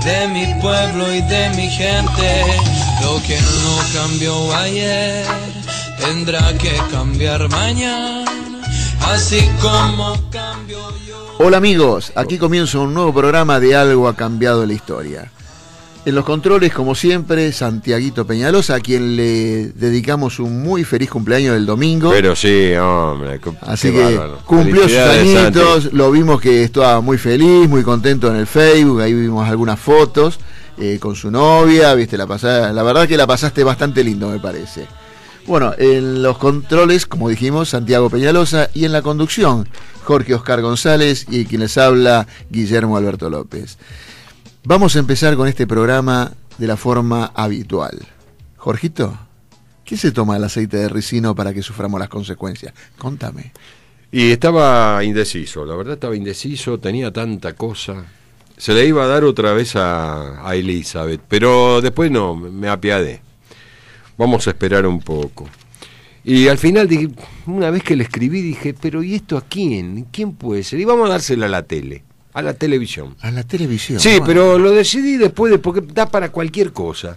de mi pueblo y de mi gente. Lo que no cambió ayer tendrá que cambiar mañana, así como cambio yo. Hola amigos, aquí comienza un nuevo programa de Algo ha cambiado la historia. En los controles, como siempre, Santiaguito Peñalosa, a quien le dedicamos un muy feliz cumpleaños el domingo. Pero sí, hombre. Así que bárbaro. cumplió sus añitos, Santi. lo vimos que estaba muy feliz, muy contento en el Facebook, ahí vimos algunas fotos con su novia, viste, la verdad que la pasaste bastante lindo, me parece. Bueno, en los controles, como dijimos, Santiago Peñalosa, y en la conducción, Jorge Oscar González, y quien les habla, Guillermo Alberto López. Vamos a empezar con este programa de la forma habitual. Jorgito, ¿qué se toma el aceite de ricino para que suframos las consecuencias? Contame. Y estaba indeciso, la verdad estaba indeciso, tenía tanta cosa. Se le iba a dar otra vez a Elizabeth, pero después no, me apiadé. Vamos a esperar un poco. Y al final, dije, una vez que le escribí, dije, pero ¿y esto a quién? ¿Quién puede ser? Y vamos a dársela a la tele. A la televisión. A la televisión. Sí, bueno. Pero lo decidí después porque da para cualquier cosa.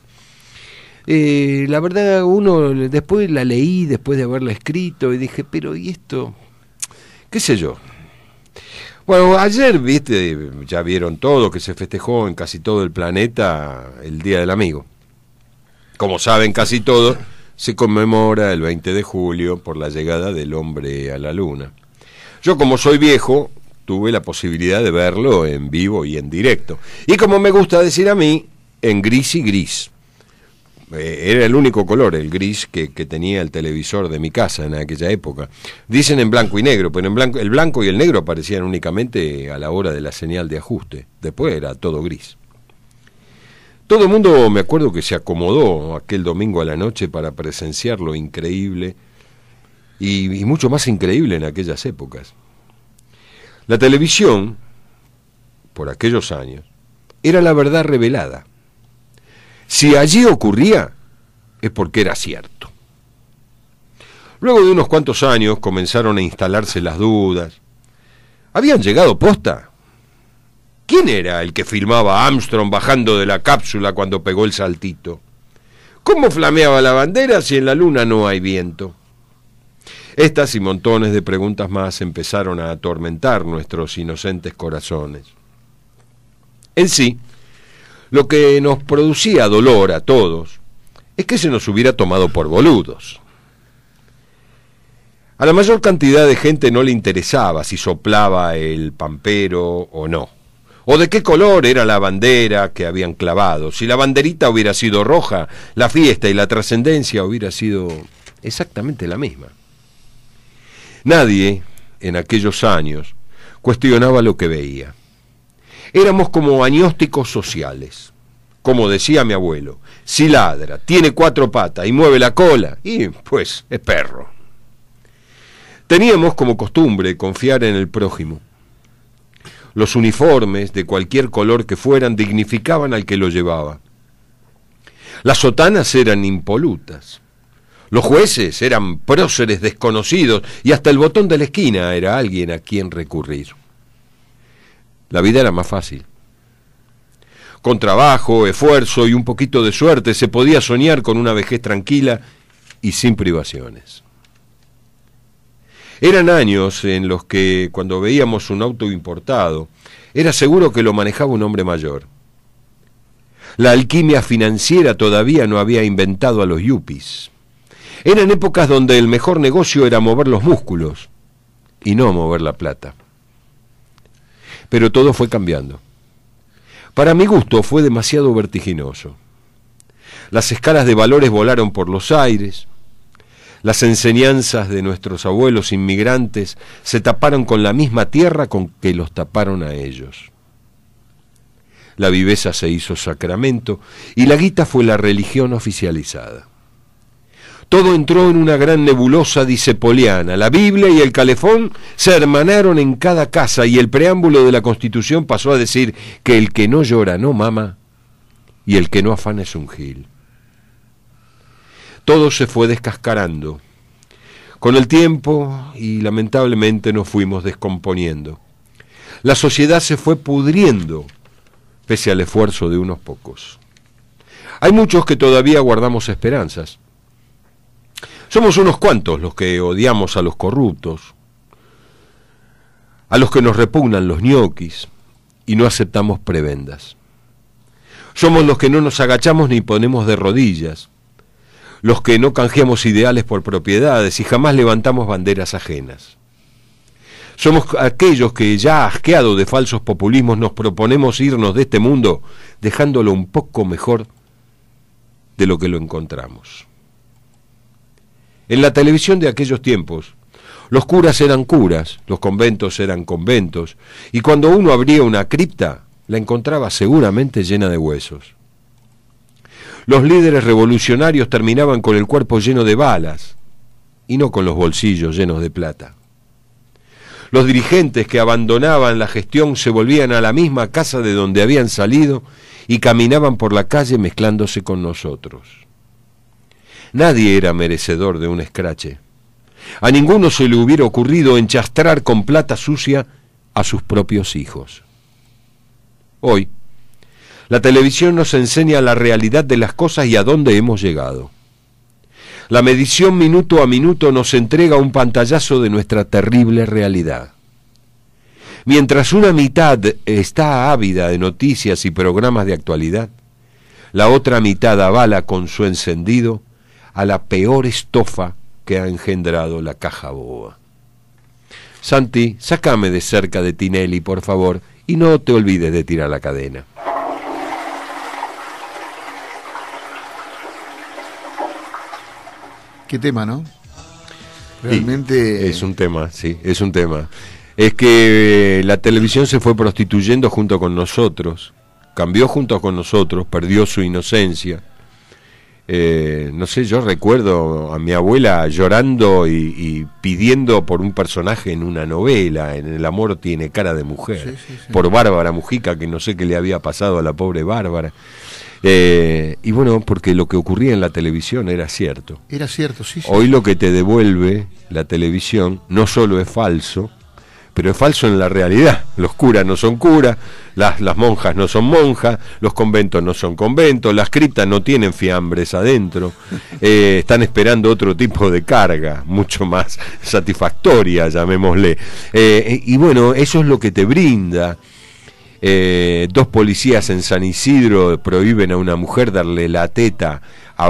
La verdad, después la leí, después de haberla escrito, y dije, pero ¿y esto? ¿Qué sé yo? Bueno, ayer, viste, ya vieron todo, que se festejó en casi todo el planeta el Día del Amigo. Como saben, casi todo se conmemora el 20 de julio por la llegada del hombre a la luna. Yo, como soy viejo, tuve la posibilidad de verlo en vivo y en directo. Y como me gusta decir a mí, en gris y gris. Era el único color, el gris, que tenía el televisor de mi casa en aquella época. Dicen en blanco y negro, pero el blanco y el negro aparecían únicamente a la hora de la señal de ajuste. Después era todo gris. Todo el mundo, me acuerdo que se acomodó aquel domingo a la noche para presenciar lo increíble y mucho más increíble en aquellas épocas. La televisión, por aquellos años, era la verdad revelada. Si allí ocurría, es porque era cierto. Luego de unos cuantos años comenzaron a instalarse las dudas. ¿Habían llegado posta? ¿Quién era el que filmaba a Armstrong bajando de la cápsula cuando pegó el saltito? ¿Cómo flameaba la bandera si en la luna no hay viento? Estas y montones de preguntas más empezaron a atormentar nuestros inocentes corazones. En sí, lo que nos producía dolor a todos es que se nos hubiera tomado por boludos. A la mayor cantidad de gente no le interesaba si soplaba el pampero o no, o de qué color era la bandera que habían clavado. Si la banderita hubiera sido roja, la fiesta y la trascendencia hubiera sido exactamente la misma. Nadie, en aquellos años, cuestionaba lo que veía. Éramos como agnósticos sociales. Como decía mi abuelo, si ladra, tiene 4 patas y mueve la cola, y pues es perro. Teníamos como costumbre confiar en el prójimo. Los uniformes, de cualquier color que fueran, dignificaban al que lo llevaba. Las sotanas eran impolutas. Los jueces eran próceres desconocidos y hasta el botón de la esquina era alguien a quien recurrir. La vida era más fácil. Con trabajo, esfuerzo y un poquito de suerte se podía soñar con una vejez tranquila y sin privaciones. Eran años en los que, cuando veíamos un auto importado, era seguro que lo manejaba un hombre mayor. La alquimia financiera todavía no había inventado a los yuppies. Eran épocas donde el mejor negocio era mover los músculos y no mover la plata. Pero todo fue cambiando. Para mi gusto fue demasiado vertiginoso. Las escalas de valores volaron por los aires. Las enseñanzas de nuestros abuelos inmigrantes se taparon con la misma tierra con que los taparon a ellos. La viveza se hizo sacramento y la guita fue la religión oficializada. Todo entró en una gran nebulosa dicepoliana. La Biblia y el calefón se hermanaron en cada casa y el preámbulo de la Constitución pasó a decir que el que no llora no mama y el que no afana es un gil. Todo se fue descascarando. Con el tiempo, y lamentablemente nos fuimos descomponiendo. La sociedad se fue pudriendo, pese al esfuerzo de unos pocos. Hay muchos que todavía guardamos esperanzas. Somos unos cuantos los que odiamos a los corruptos, a los que nos repugnan los ñoquis y no aceptamos prebendas. Somos los que no nos agachamos ni ponemos de rodillas, los que no canjeamos ideales por propiedades y jamás levantamos banderas ajenas. Somos aquellos que, ya asqueados de falsos populismos, nos proponemos irnos de este mundo dejándolo un poco mejor de lo que lo encontramos. En la televisión de aquellos tiempos, los curas eran curas, los conventos eran conventos, y cuando uno abría una cripta, la encontraba seguramente llena de huesos. Los líderes revolucionarios terminaban con el cuerpo lleno de balas, y no con los bolsillos llenos de plata. Los dirigentes que abandonaban la gestión se volvían a la misma casa de donde habían salido y caminaban por la calle mezclándose con nosotros. Nadie era merecedor de un escrache. A ninguno se le hubiera ocurrido enchastrar con plata sucia a sus propios hijos. Hoy, la televisión nos enseña la realidad de las cosas y a dónde hemos llegado. La medición minuto a minuto nos entrega un pantallazo de nuestra terrible realidad. Mientras una mitad está ávida de noticias y programas de actualidad, la otra mitad avala con su encendido a la peor estofa que ha engendrado la caja boba. Santi, sácame de cerca de Tinelli, por favor, y no te olvides de tirar la cadena. Qué tema, ¿no? Realmente... Sí, es un tema, sí, es un tema. Es que la televisión se fue prostituyendo junto con nosotros, cambió junto con nosotros, perdió su inocencia. No sé, yo recuerdo a mi abuela llorando y pidiendo por un personaje en una novela, en El amor tiene cara de mujer, sí. Por Bárbara Mujica, que no sé qué le había pasado a la pobre Bárbara. Y bueno, porque lo que ocurría en la televisión era cierto. Era cierto, sí. Hoy lo que te devuelve la televisión no solo es falso, pero es falso en la realidad. Los curas no son curas, las monjas no son monjas, los conventos no son conventos, las criptas no tienen fiambres adentro, están esperando otro tipo de carga, mucho más satisfactoria, llamémosle. Y bueno, eso es lo que te brinda. Dos policías en San Isidro prohíben a una mujer darle la teta a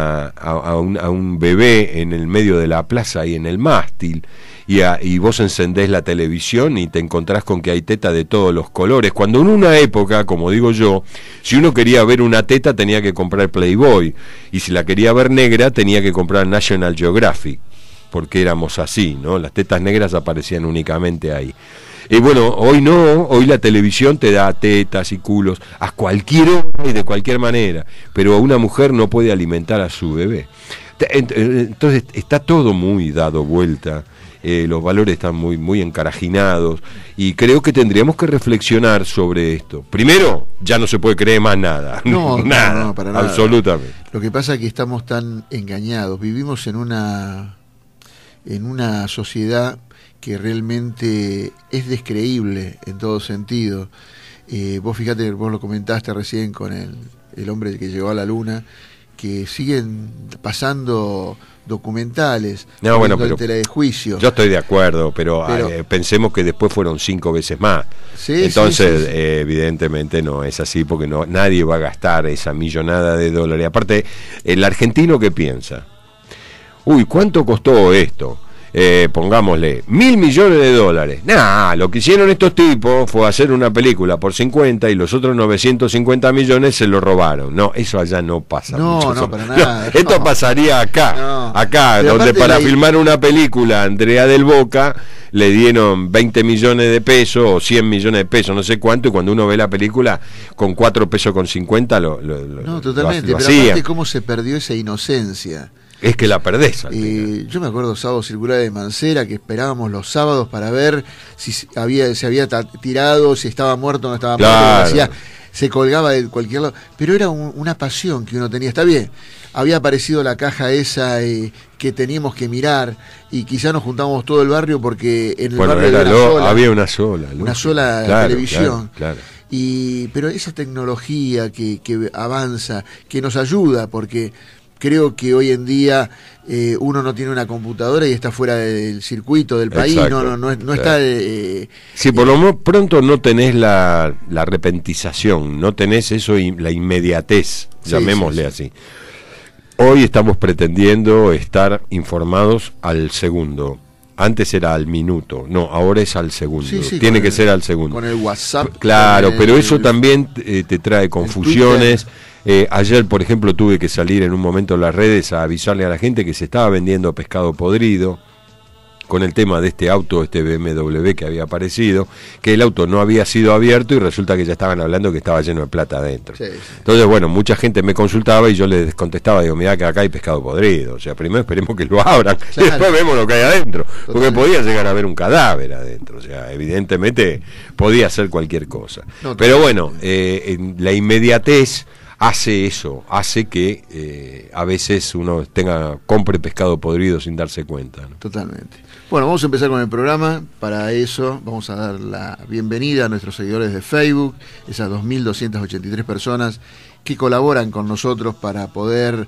un bebé en el medio de la plaza y en el mástil, y vos encendés la televisión y te encontrás con que hay teta de todos los colores, cuando en una época, como digo yo, si uno quería ver una teta tenía que comprar Playboy, y si la quería ver negra tenía que comprar National Geographic, porque éramos así, ¿no? Las tetas negras aparecían únicamente ahí. Y bueno, hoy no, hoy la televisión te da tetas y culos a cualquier hora y de cualquier manera, pero una mujer no puede alimentar a su bebé. Entonces está todo muy dado vuelta, los valores están muy encarajinados, y creo que tendríamos que reflexionar sobre esto. Primero, ya no se puede creer más nada. No, nada, no, para nada. Absolutamente. Lo que pasa es que estamos tan engañados, vivimos en una sociedad que realmente es descreíble en todo sentido. Vos fíjate, vos lo comentaste recién con el hombre que llegó a la luna, que siguen pasando documentales, no, bueno, pero tela de juicio. Yo estoy de acuerdo, pero pensemos que después fueron 5 veces más. Sí, entonces, sí. Evidentemente no es así, porque nadie va a gastar esa millonada de dólares. Aparte, el argentino, ¿qué piensa? Uy, ¿cuánto costó esto? Pongámosle, $1.000 millones. Nah, lo que hicieron estos tipos fue hacer una película por 50 y los otros 950 millones se lo robaron. No, eso allá no pasa. No, para nada. No, esto pasaría acá, acá, pero donde para filmar una película Andrea del Boca le dieron 20 millones de pesos o 100 millones de pesos, no sé cuánto, y cuando uno ve la película con 4 pesos con 50 no, totalmente, pero aparte cómo se perdió esa inocencia. Es que la perdés. Yo me acuerdo Sábado Circular de Mancera, que esperábamos los sábados para ver si se había tirado, si estaba muerto o no estaba muerto, se colgaba de cualquier lado, pero era una pasión que uno tenía. Está bien, había aparecido la caja esa que teníamos que mirar, y quizá nos juntábamos todo el barrio porque en el barrio había una sola televisión. Claro. pero esa tecnología que avanza, que nos ayuda, porque creo que hoy en día uno no tiene una computadora y está fuera del circuito del país. Exacto. no Claro. está... Sí, por lo pronto no tenés la repentización, no tenés eso, la inmediatez, Sí, llamémosle sí. así. Hoy estamos pretendiendo estar informados al segundo. Antes era al minuto, no, ahora es al segundo. Sí, Tiene con que el- ser al segundo. con el WhatsApp. Claro, con pero el- eso también te trae confusiones. Ayer, por ejemplo, tuve que salir en un momento en las redes a avisarle a la gente que se estaba vendiendo pescado podrido con el tema de este auto, este BMW que había aparecido, que el auto no había sido abierto y resulta que ya estaban hablando que estaba lleno de plata adentro. Sí, sí. Entonces, bueno, mucha gente me consultaba y yo les contestaba, digo, mirá que acá hay pescado podrido, o sea, primero esperemos que lo abran y Claro. después vemos lo que hay adentro, porque Totalmente. podía llegar a haber un cadáver adentro, o sea, evidentemente podía ser cualquier cosa. No, Pero bueno, la inmediatez hace eso, hace que a veces uno compre pescado podrido sin darse cuenta, ¿no? Totalmente. Bueno, vamos a empezar con el programa. Para eso vamos a dar la bienvenida a nuestros seguidores de Facebook, esas 2.283 personas que colaboran con nosotros para poder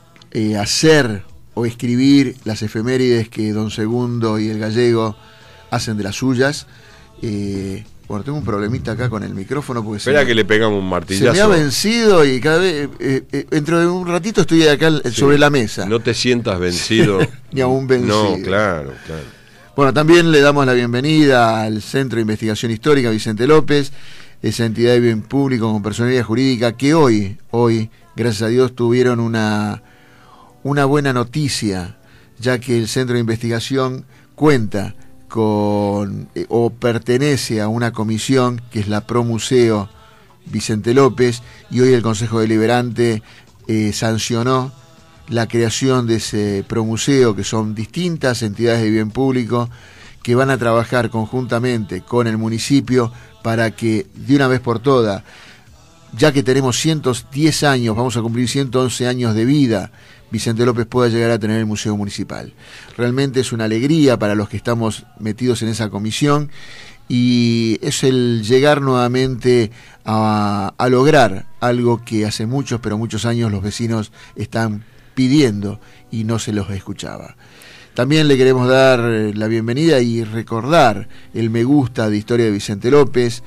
hacer o escribir las efemérides que Don Segundo y el Gallego hacen de las suyas. Bueno, tengo un problemita acá con el micrófono porque Espera que le pegamos un se martillazo. me ha vencido y cada vez dentro de un ratito estoy acá sobre la mesa. No te sientas vencido. Ni aún vencido. No, claro, claro. Bueno, también le damos la bienvenida al Centro de Investigación Histórica Vicente López, esa entidad de bien público con personalidad jurídica que hoy, gracias a Dios, tuvieron una buena noticia, ya que el Centro de Investigación cuenta con o pertenece a una comisión que es la Pro Museo Vicente López, y hoy el Consejo Deliberante sancionó la creación de ese promuseo, que son distintas entidades de bien público que van a trabajar conjuntamente con el municipio para que de una vez por todas, ya que tenemos 110 años, vamos a cumplir 111 años de vida, Vicente López pueda llegar a tener el Museo Municipal. Realmente es una alegría para los que estamos metidos en esa comisión, y es el llegar nuevamente a lograr algo que hace muchos, pero muchos años los vecinos están pidiendo y no se los escuchaba. También le queremos dar la bienvenida y recordar el me gusta de Historia de Vicente López.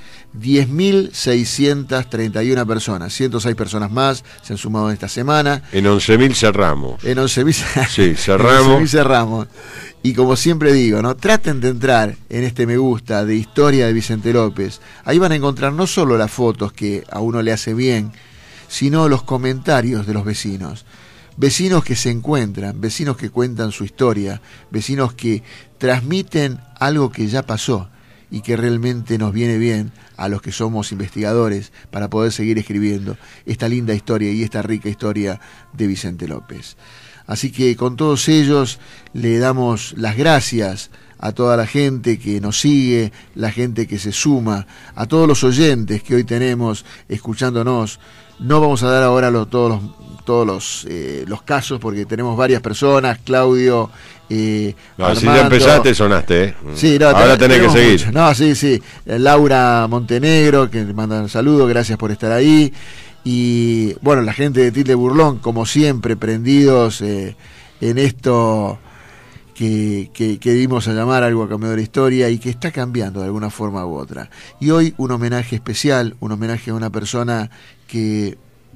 10.631 personas, 106 personas más se han sumado en esta semana. En 11.000 cerramos. En 11.000 Sí, cerramos. en 11.000 cerramos. Y como siempre digo, ¿no? Traten de entrar en este me gusta de Historia de Vicente López. Ahí van a encontrar no solo las fotos que a uno le hace bien, sino los comentarios de los vecinos. Vecinos que se encuentran, vecinos que cuentan su historia, vecinos que transmiten algo que ya pasó y que realmente nos viene bien a los que somos investigadores para poder seguir escribiendo esta linda historia y esta rica historia de Vicente López. Así que con todos ellos le damos las gracias a toda la gente que nos sigue, la gente que se suma, a todos los oyentes que hoy tenemos escuchándonos. No vamos a dar ahora todos los casos porque tenemos varias personas, Claudio, No, Armando. si ya empezaste, sonaste, ¿eh? Sí, no, ahora tenés que seguir. mucho. No, sí. Laura Montenegro, que le manda un saludo, gracias por estar ahí. Y bueno, la gente de Tilde Burlón, como siempre, prendidos en esto que dimos a llamar algo a cambio de la historia y que está cambiando de alguna forma u otra. Y hoy un homenaje especial, un homenaje a una persona que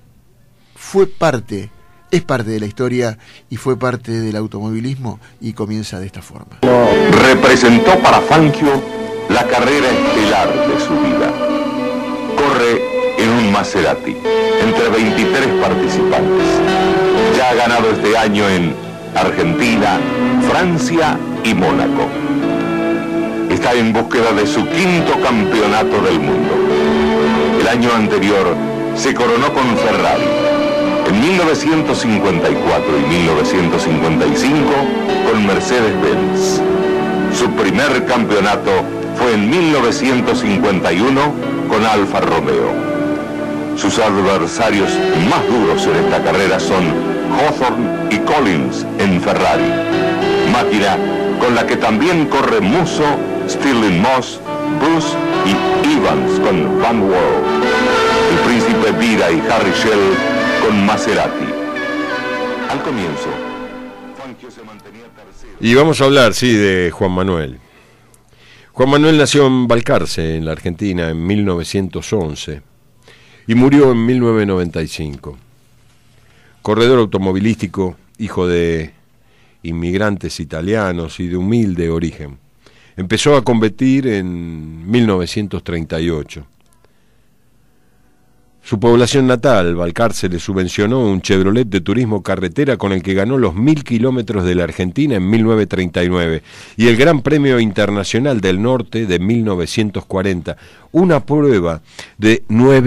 es parte de la historia y fue parte del automovilismo, y comienza de esta forma. Representó para Fangio la carrera estelar de su vida. Corre en un Maserati, entre 23 participantes. Ya ha ganado este año en Argentina, Francia y Mónaco. Está en búsqueda de su 5º campeonato del mundo. El año anterior se coronó con Ferrari. En 1954 y 1955 con Mercedes-Benz. Su primer campeonato fue en 1951 con Alfa Romeo. Sus adversarios más duros en esta carrera son Hawthorne y Collins en Ferrari, máquina con la que también corre Musso, Stirling Moss Bruce y Evans con Van Wall, el Príncipe Vida y Harry Schell con Maserati. Al comienzo, Fangio se mantenía tercero. Y vamos a hablar, sí, de Juan Manuel. Juan Manuel nació en Balcarce, en la Argentina, en 1911 y murió en 1995. Corredor automovilístico, hijo de inmigrantes italianos y de humilde origen. Empezó a competir en 1938. Su población natal, Balcarce, le subvencionó un Chevrolet de turismo carretera con el que ganó los 1000 kilómetros de la Argentina en 1939 y el Gran Premio Internacional del Norte de 1940, una prueba de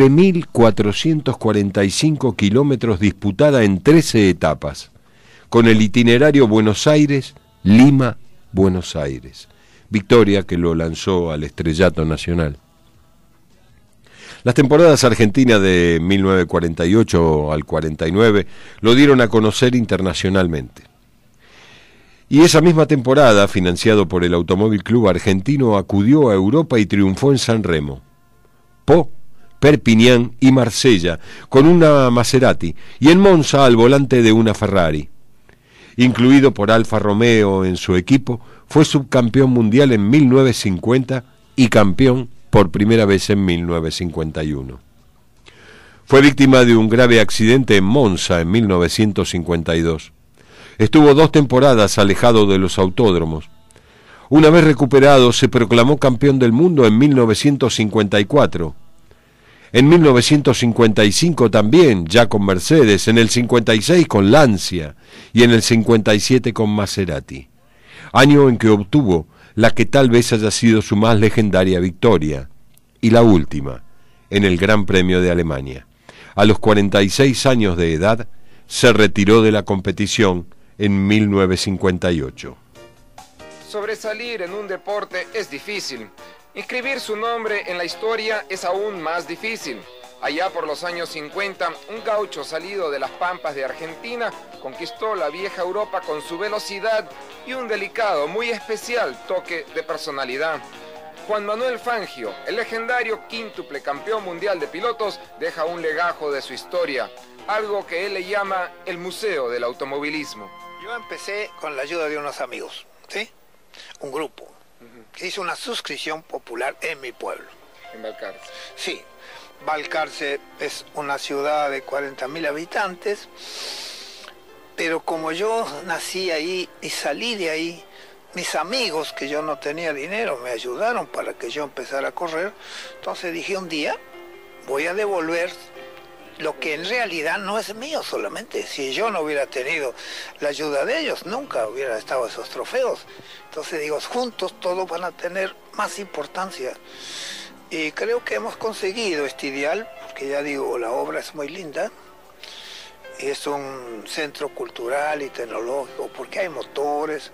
9.445 kilómetros disputada en 13 etapas, con el itinerario Buenos Aires, Lima, Buenos Aires, victoria que lo lanzó al estrellato nacional. Las temporadas argentinas de 1948 al 49 lo dieron a conocer internacionalmente. Y esa misma temporada, financiado por el Automóvil Club Argentino, acudió a Europa y triunfó en San Remo, Po, Perpiñán y Marsella, con una Maserati, y en Monza al volante de una Ferrari. Incluido por Alfa Romeo en su equipo, fue subcampeón mundial en 1950 y campeón por primera vez en 1951. Fue víctima de un grave accidente en Monza en 1952. Estuvo 2 temporadas alejado de los autódromos. Una vez recuperado, se proclamó campeón del mundo en 1954. En 1955 también, ya con Mercedes, en el 56 con Lancia y en el 57 con Maserati. Año en que obtuvo la que tal vez haya sido su más legendaria victoria, y la última, en el Gran Premio de Alemania. A los 46 años de edad, se retiró de la competición en 1958. Sobresalir en un deporte es difícil. Inscribir su nombre en la historia es aún más difícil. Allá por los años 50, un gaucho salido de las pampas de Argentina conquistó la vieja Europa con su velocidad y un delicado, muy especial toque de personalidad. Juan Manuel Fangio, el legendario quíntuple campeón mundial de pilotos, deja un legajo de su historia, algo que él le llama el Museo del Automovilismo. Yo empecé con la ayuda de unos amigos, ¿sí? Un grupo que hizo una suscripción popular en mi pueblo. En Balcarce. Sí. Balcarce es una ciudad de 40.000 habitantes, pero como yo nací ahí y salí de ahí, mis amigos, que yo no tenía dinero, me ayudaron para que yo empezara a correr. Entonces dije, un día voy a devolver lo que en realidad no es mío solamente. Si yo no hubiera tenido la ayuda de ellos, nunca hubiera estado esos trofeos. Entonces digo, juntos todos van a tener más importancia. Y creo que hemos conseguido este ideal, porque ya digo, la obra es muy linda. Es un centro cultural y tecnológico, porque hay motores,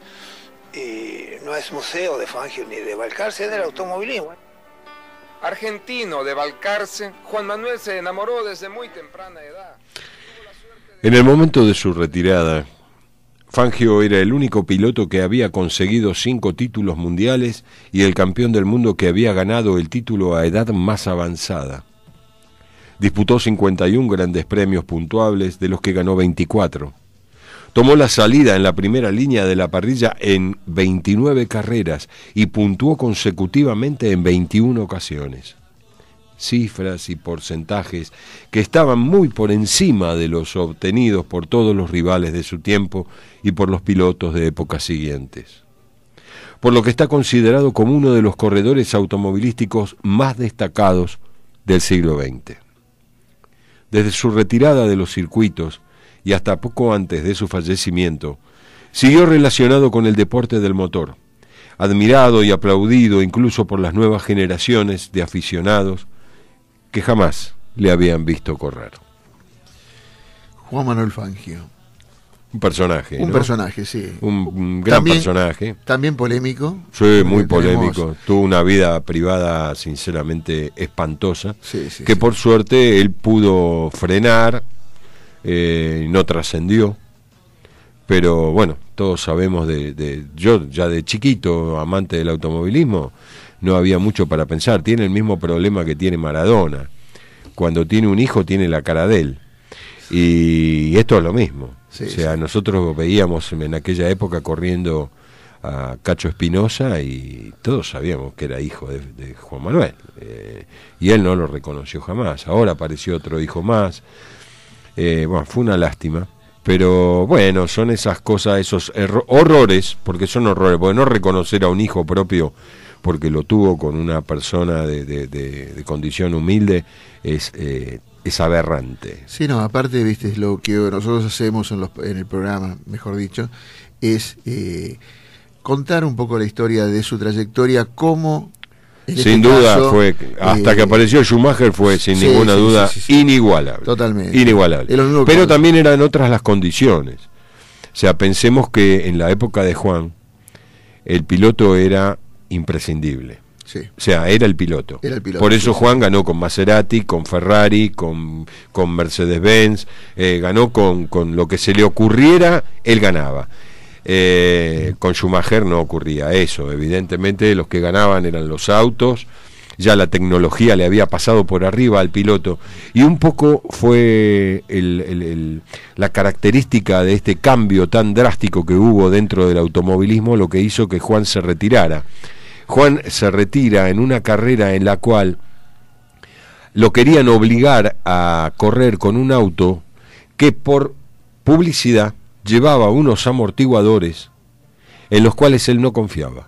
y no es museo de Fangio ni de Balcarce, es del automovilismo. Argentino de Balcarce, Juan Manuel se enamoró desde muy temprana edad. En el momento de su retirada, Fangio era el único piloto que había conseguido 5 títulos mundiales y el campeón del mundo que había ganado el título a edad más avanzada. Disputó 51 grandes premios puntuables, de los que ganó 24. Tomó la salida en la primera línea de la parrilla en 29 carreras y puntuó consecutivamente en 21 ocasiones. Cifras y porcentajes que estaban muy por encima de los obtenidos por todos los rivales de su tiempo y por los pilotos de épocas siguientes. Por lo que está considerado como uno de los corredores automovilísticos más destacados del siglo XX. Desde su retirada de los circuitos y hasta poco antes de su fallecimiento, siguió relacionado con el deporte del motor, admirado y aplaudido incluso por las nuevas generaciones de aficionados que jamás le habían visto correr. Juan Manuel Fangio. Un personaje, Un ¿no? personaje, sí. Un gran personaje. También polémico. Sí, muy Tenemos- polémico. Tuvo una vida privada sinceramente espantosa, Sí, sí, que sí. por suerte él pudo frenar, no trascendió. Pero bueno, todos sabemos yo ya de chiquito, amante del automovilismo, no había mucho para pensar. Tiene el mismo problema que tiene Maradona. Cuando tiene un hijo tiene la cara de él. Y esto es lo mismo. Sí, o sea, sí. nosotros veíamos en aquella época corriendo a Cacho Espinosa y todos sabíamos que era hijo de Juan Manuel. Y él no lo reconoció jamás. Ahora apareció otro hijo más. Bueno, fue una lástima. Pero bueno, son esas cosas, esos horrores, porque son horrores, porque no reconocer a un hijo propio porque lo tuvo con una persona de condición humilde es aberrante. Sí, no, aparte, viste, lo que nosotros hacemos en el programa, mejor dicho, es contar un poco la historia de su trayectoria, cómo... Sin duda fue, hasta que apareció Schumacher fue sin ninguna duda inigualable. Totalmente. Inigualable. Pero también eran otras las condiciones. O sea, pensemos que en la época de Juan, el piloto era imprescindible. Sí. O sea, era el piloto. Era el piloto. Por eso Juan ganó con Maserati, con Ferrari, con Mercedes-Benz, ganó con lo que se le ocurriera, él ganaba. Con Schumacher no ocurría eso. Evidentemente los que ganaban eran los autos, ya la tecnología le había pasado por arriba al piloto, y un poco fue la característica de este cambio tan drástico que hubo dentro del automovilismo lo que hizo que Juan se retirara. Juan se retira en una carrera en la cual lo querían obligar a correr con un auto que por publicidad llevaba unos amortiguadores en los cuales él no confiaba.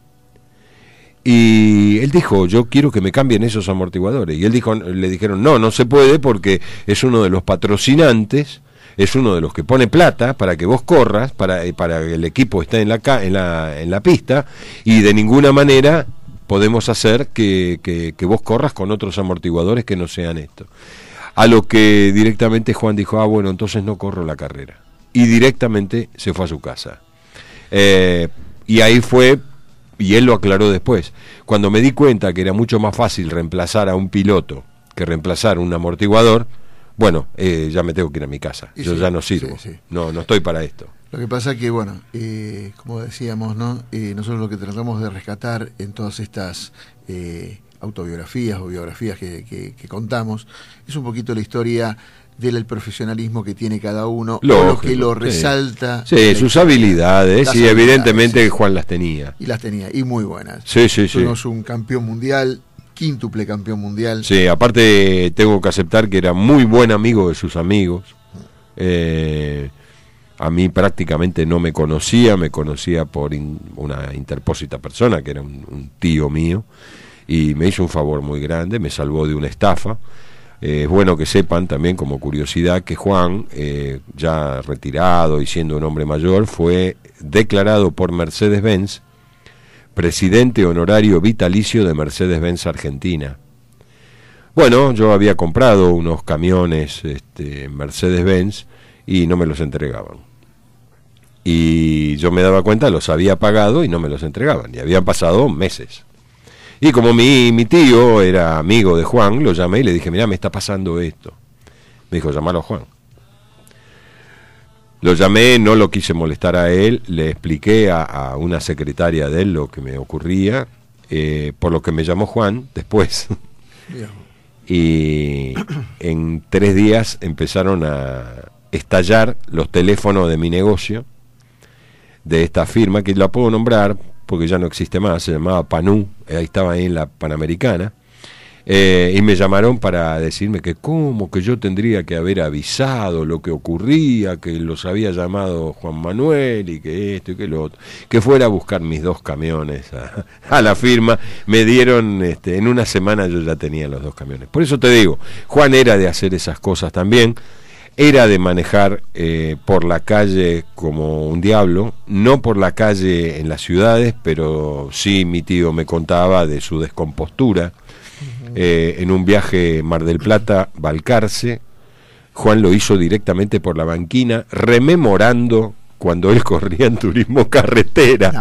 Y él dijo, yo quiero que me cambien esos amortiguadores. Y él dijo, le dijeron, no se puede porque es uno de los patrocinantes, es uno de los que pone plata para que vos corras, para que el equipo esté en la pista, y de ninguna manera podemos hacer que vos corras con otros amortiguadores que no sean estos. A lo que directamente Juan dijo, bueno, entonces no corro la carrera. Y directamente se fue a su casa. Y ahí fue, y él lo aclaró después, cuando me di cuenta que era mucho más fácil reemplazar a un piloto que reemplazar un amortiguador, bueno, ya me tengo que ir a mi casa, yo ya no sirvo, no estoy para esto. Lo que pasa que, bueno, como decíamos, ¿no? Nosotros lo que tratamos de rescatar en todas estas autobiografías o biografías que contamos es un poquito la historia del profesionalismo que tiene cada uno, Lógico, o lo que lo resalta. Sí, sus habilidades, y evidentemente Juan las tenía. Y las tenía, y muy buenas. Sí. Tuvimos un campeón mundial, quíntuple campeón mundial. Sí, aparte tengo que aceptar que era muy buen amigo de sus amigos. A mí prácticamente no me conocía por una interpósita persona, que era un tío mío, y me hizo un favor muy grande, me salvó de una estafa. Es bueno que sepan también, como curiosidad, que Juan, ya retirado y siendo un hombre mayor, fue declarado por Mercedes-Benz presidente honorario vitalicio de Mercedes-Benz Argentina. Bueno, yo había comprado unos camiones Mercedes-Benz y no me los entregaban. Y yo me daba cuenta, los había pagado y no me los entregaban, y habían pasado meses. Y como mi tío era amigo de Juan, lo llamé y le dije, mirá, me está pasando esto. Me dijo, llamalo a Juan. Lo llamé, no lo quise molestar a él, le expliqué a una secretaria de él lo que me ocurría, por lo que me llamó Juan después. Y en 3 días empezaron a estallar los teléfonos de mi negocio, de esta firma, que la puedo nombrar porque ya no existe más, se llamaba Panú, ahí estaba ahí en la Panamericana, y me llamaron para decirme que cómo, que yo tendría que haber avisado lo que ocurría, que los había llamado Juan Manuel y que esto y que lo otro, que fuera a buscar mis 2 camiones a la firma. Me dieron, en una semana yo ya tenía los 2 camiones. Por eso te digo, Juan era de hacer esas cosas también. Era de manejar por la calle como un diablo, no por la calle en las ciudades, pero sí mi tío me contaba de su descompostura. En un viaje Mar del Plata, Balcarce, Juan lo hizo directamente por la banquina, rememorando cuando él corría en turismo carretera.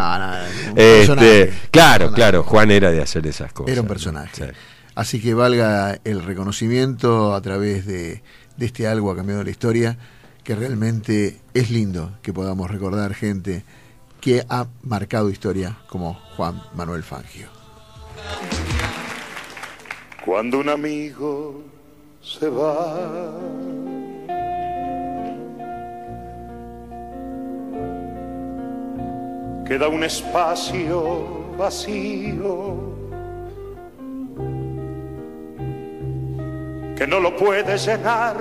Claro, Juan era de hacer esas cosas. Era un personaje. Sí. Así que valga el reconocimiento a través de este algo ha cambiado la historia, que realmente es lindo que podamos recordar gente que ha marcado historia como Juan Manuel Fangio. Cuando un amigo se va, queda un espacio vacío que no lo puede llenar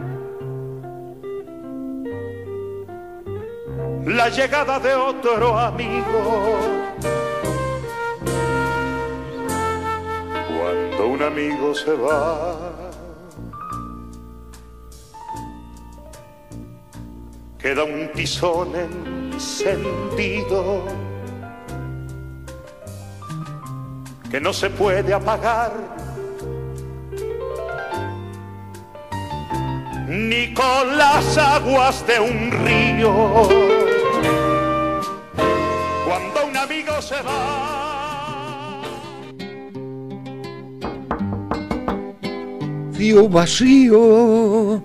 la llegada de otro amigo. Cuando un amigo se va, queda un tizón encendido que no se puede apagar ni con las aguas de un río. Cuando un amigo se va, vacío,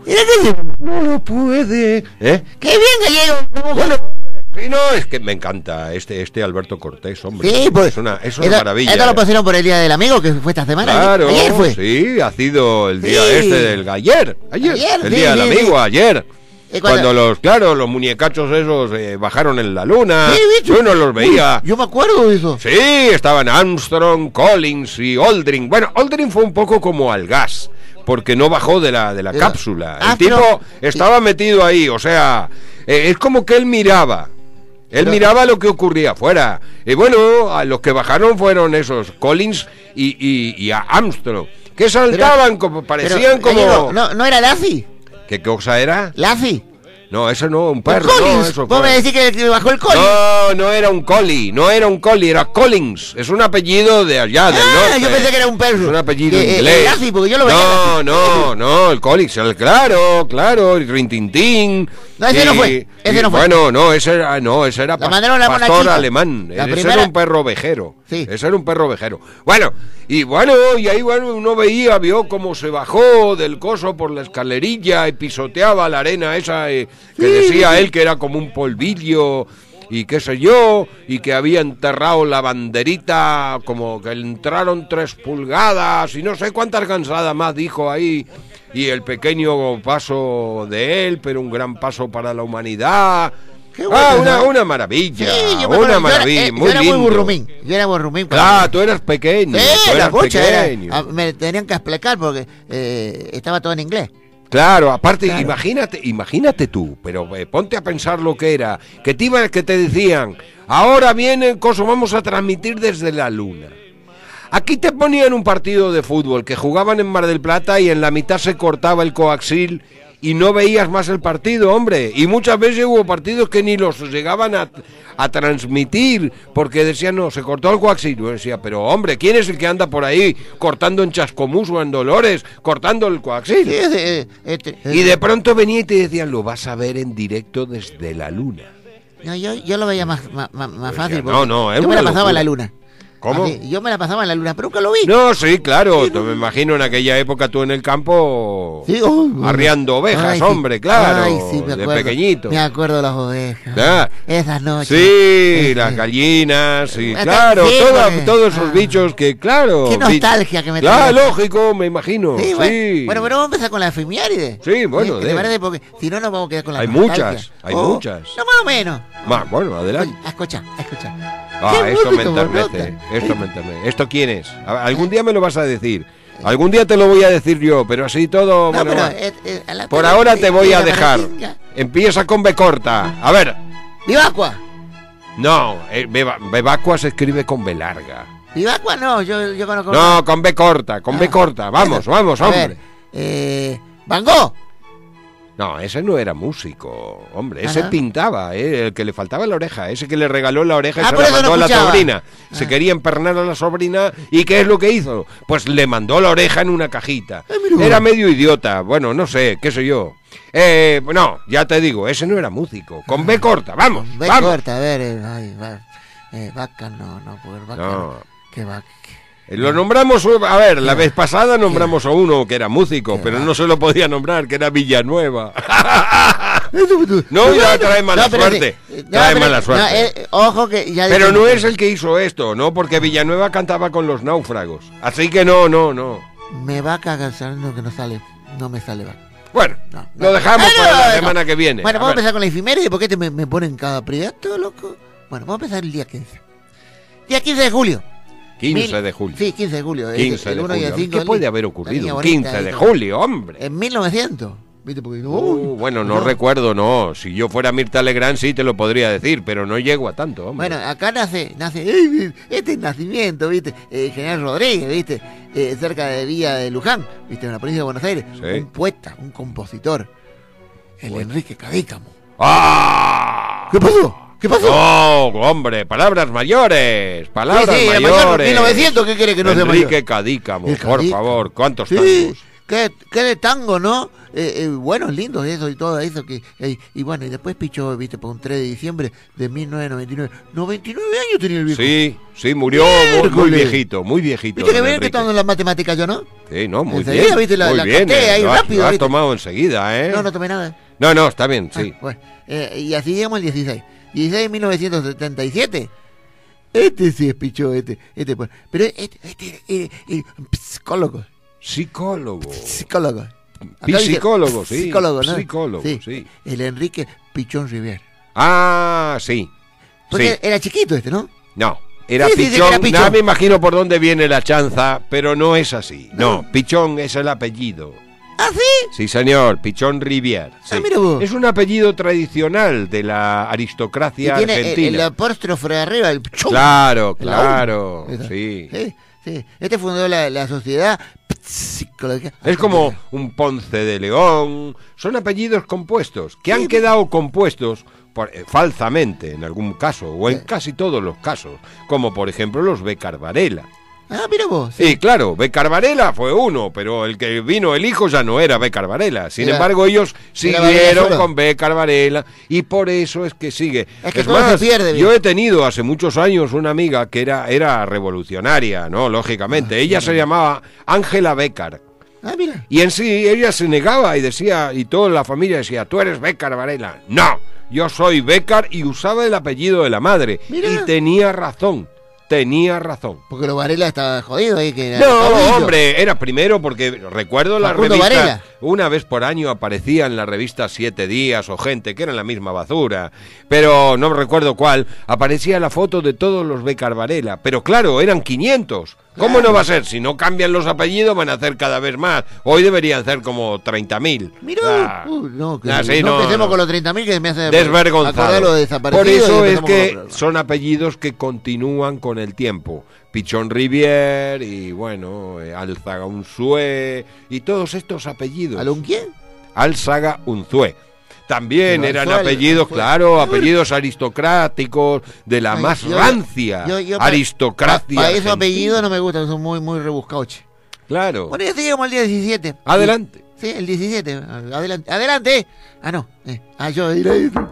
no lo puede. ¡Qué bien, Gallego! Bueno, sí, no, es que me encanta este Alberto Cortés, hombre. Sí, pues, es una maravilla. Esto lo pusieron por el Día del Amigo, que fue esta semana. Claro, ayer fue. Sí, ha sido el día Sí. del ayer, el Ayer, Día sí, del sí, Amigo, sí. ayer. Cuando Los muñecachos esos bajaron en la luna, Sí, bicho. yo no los veía. Uy, yo me acuerdo de eso. Sí, estaban Armstrong, Collins y Aldrin. Bueno, Aldrin fue un poco como al gas, porque no bajó de la cápsula. El Armstrong, tipo estaba metido ahí, o sea, es como que él miraba. Él miraba lo que ocurría afuera. Y bueno, a los que bajaron fueron esos, Collins y a Armstrong, que saltaban, parecían como... Gallego, ¿no era Lassie? ¿Qué cosa era? ¿Lassie? No, eso no, un perro. Collins, No, eso vos fue. me decís que bajó el Collins. No era un collie, era Collins. Es un apellido de allá, del norte. Yo pensé que era un perro. Es un apellido Que, inglés. Lassie, porque yo lo veía. No, el Collins, claro, el Rintintín. No, ese no fue, ese no fue. Bueno, no, ese era La mandaron a la pastor monachita. alemán. La Ese primera- era un perro ovejero. Sí. Ese era un perro ovejero. Y ahí uno vio cómo se bajó del coso por la escalerilla y pisoteaba la arena esa que decía él que era como un polvillo y qué sé yo, y que había enterrado la banderita, como que entraron 3 pulgadas y no sé cuántas cansadas más dijo ahí, y el pequeño paso de él, pero un gran paso para la humanidad. Qué bueno, ¿no? Una maravilla, Sí, yo me una acuerdo, maravilla, yo muy era lindo. muy burrumín. Yo era burrumín. Claro, tú eras pequeño, Sí, tú la eras pucha, pequeño. me tenían que explicar porque estaba todo en inglés. Claro, aparte, Claro. imagínate tú, pero ponte a pensar lo que era, que te decían, ahora viene coso, vamos a transmitir desde la luna. Aquí te ponían un partido de fútbol que jugaban en Mar del Plata y en la mitad se cortaba el coaxil y no veías más el partido, hombre. Y muchas veces hubo partidos que ni los llegaban a transmitir porque decían, no, se cortó el coaxil. Yo decía, pero hombre, ¿quién es el que anda por ahí cortando en Chascomús o en Dolores, cortando el coaxil? Y de pronto venía y te decían, lo vas a ver en directo desde la luna. No, yo lo veía más fácil. No, porque es yo me una la pasaba locura. en la luna. ¿Cómo? Así, yo me la pasaba en la luna, pero nunca lo vi. No, sí, claro, me imagino en aquella época tú en el campo Sí, arriando ovejas, ay, sí. hombre, claro, Ay, sí, me de acuerdo. pequeñito. Me acuerdo de las ovejas. Ah. Esas noches. Sí, las gallinas, sí, Acá, claro, sí, porque- todos esos bichos que, claro. Qué nostalgia que me Claro, trae. lógico, me imagino, Sí, sí. bueno, pero vamos a empezar con la efemérides. Sí, bueno, ¿Te parece? Porque si no, nos vamos a quedar con la Hay nostalgia. muchas, hay muchas. No, más o menos. Bueno, adelante. Escucha. Ah, Qué esto me música enternece, bonita. esto me enternece. ¿Esto quién es? Algún día me lo vas a decir. Algún día te lo voy a decir yo, pero así todo... No, bueno, pero, va. a la Por tele- ahora te voy a la dejar. maratinga. Empieza con B corta. A ver. Vivacua. No, Bebacua se escribe con B larga. Vivacua no, yo conozco. No, con B corta, con B corta. Vamos, vamos, A hombre. ver, Van Gogh. No, ese no era músico, hombre. Ese Ajá. pintaba, el que le faltaba la oreja. Ese que le regaló la oreja y se por la eso mandó no a la escuchaba. sobrina. Se quería empernar a la sobrina. ¿Y qué es lo que hizo? Pues le mandó la oreja en una cajita. mira. Era medio idiota. Bueno, no sé, qué sé yo. No, ya te digo, ese no era músico. Con B corta, vamos, Ve vamos. corta, a ver, vaca no, pues vaca No. no. Qué vaca. Lo nombramos, a ver, la vez pasada nombramos a uno que era músico, pero no se lo podía nombrar, que era Villanueva. No, ya trae mala pero suerte. sí. No, Trae pero- mala suerte. ojo que ya Pero dije- no es el que hizo esto, ¿no? Porque Villanueva cantaba con los náufragos. Así que no. Me va a cagar sabiendo que no sale. No me sale, va. Bueno, No, lo dejamos no, para la no. semana que viene. Bueno, A vamos a ver. empezar con la efiméride. ¿Por qué me ponen cada proyecto, loco? Bueno, vamos a empezar el día 15. Día 15 de julio. 15 de julio. Sí, 15 de julio. 15 el de 1 y el julio. 5 ¿Qué puede haber ocurrido? 15 de julio, hombre. En 1900. ¿Viste? Porque, Bueno, no recuerdo, no. Si yo fuera Mirta Legrand sí te lo podría decir, pero no llego a tanto, hombre. Bueno, acá nace este es nacimiento, ¿viste? General Rodríguez, ¿viste? Cerca de Villa de Luján, ¿viste? En la provincia de Buenos Aires. Sí. Un poeta, un compositor. El Enrique Cadícamo. ¡Ah! ¿Qué pasó? ¿Qué pasó? No, hombre, palabras mayores, palabras Sí, mayores. 1900, ¿qué quiere que no sea mayor? Enrique Cadícamo, El por Cadícamo. favor, ¿cuántos Sí, tangos? qué de tango, ¿no? Bueno, lindo eso y todo eso. Y bueno, y después pichó, ¿viste? Por un 3 de diciembre de 1999. 99 años tenía el viejo. Sí, murió muy Miércoles. viejito, muy viejito. ¿Viste que don bien que Enrique. estando en las matemáticas yo, no? Sí, no, muy Enseguida, bien. viste, la muy bien, capté ahí lo has- rápido, lo has viste. tomado enseguida, ¿eh? No tomé nada. No, está bien, sí. Ah, bueno, y así llegamos al 16. 16 de 1977. Este sí es pichó, pues. Pero psicólogo. Psicólogo. Psicólogo. Acá Psicólogo, dice, sí. Psicólogo, ¿no? Psicólogo, sí. El Enrique Pichón Rivier. Ah, sí. Porque Sí. era chiquito no. No, era Sí, dice que Pichón. era Pichón. No, me imagino por dónde viene la chanza, pero no es así. No, Pichón es el apellido. ¿Ah, sí? Sí, señor, Pichón Rivier. Sí. Ah, mira vos. Es un apellido tradicional de la aristocracia Y tiene el argentina. apóstrofe de arriba, el Pichón. Claro, En la claro, Esa. sí. Sí. Este fundó la sociedad psicológica. Es como un Ponce de León. Son apellidos compuestos, que han Sí. quedado compuestos falsamente en algún caso, o en casi todos los casos, como por ejemplo los Béccar Varela. Ah, mira vos. Sí, claro, Béccar Varela fue uno, pero el que vino el hijo ya no era Béccar Varela. Sin Era- embargo, ellos era Varela siguieron solo. con Béccar Varela y por eso es que sigue. Es que todo se pierde, yo bien. he tenido hace muchos años una amiga que era revolucionaria, ¿no? Lógicamente. Ella se llamaba Ángela Béccar. Ah, mira. Y en sí, ella se negaba y decía, y toda la familia decía, tú eres Béccar Varela. No, yo soy Béccar, y usaba el apellido de la madre. Mira. Y tenía razón. Porque los Varela estaba jodido ahí. Que era No, caudillo. hombre, era primero porque recuerdo la Facundo revista, Varela. una vez por año aparecía en la revista 7 Días o Gente, que eran la misma basura, pero no recuerdo cuál, aparecía la foto de todos los Béccar Varela, pero claro, eran 500. ¿Cómo no va a ser? Si no cambian los apellidos van a hacer cada vez más. Hoy deberían ser como 30.000. Mira, no empecemos con los 30.000 que me hace Desvergonzado. acordar lo desaparecido. Por eso y es empezamos que con los- son apellidos que continúan con el tiempo. Pichón Rivier y bueno, Álzaga Unzué y todos estos apellidos. ¿Algún quién? Álzaga Unzué. También Pero eran Unzué, apellidos, Unzué. claro, apellidos aristocráticos, de la Ay, más yo- rancia yo- aristocracia. Para esos argentina. apellidos no me gustan, son muy rebuscados. che. Claro. Bueno, ya llegamos al día 17. Adelante. Sí, el 17. Adelante. ¡Adelante! Ah, no. Yo. No,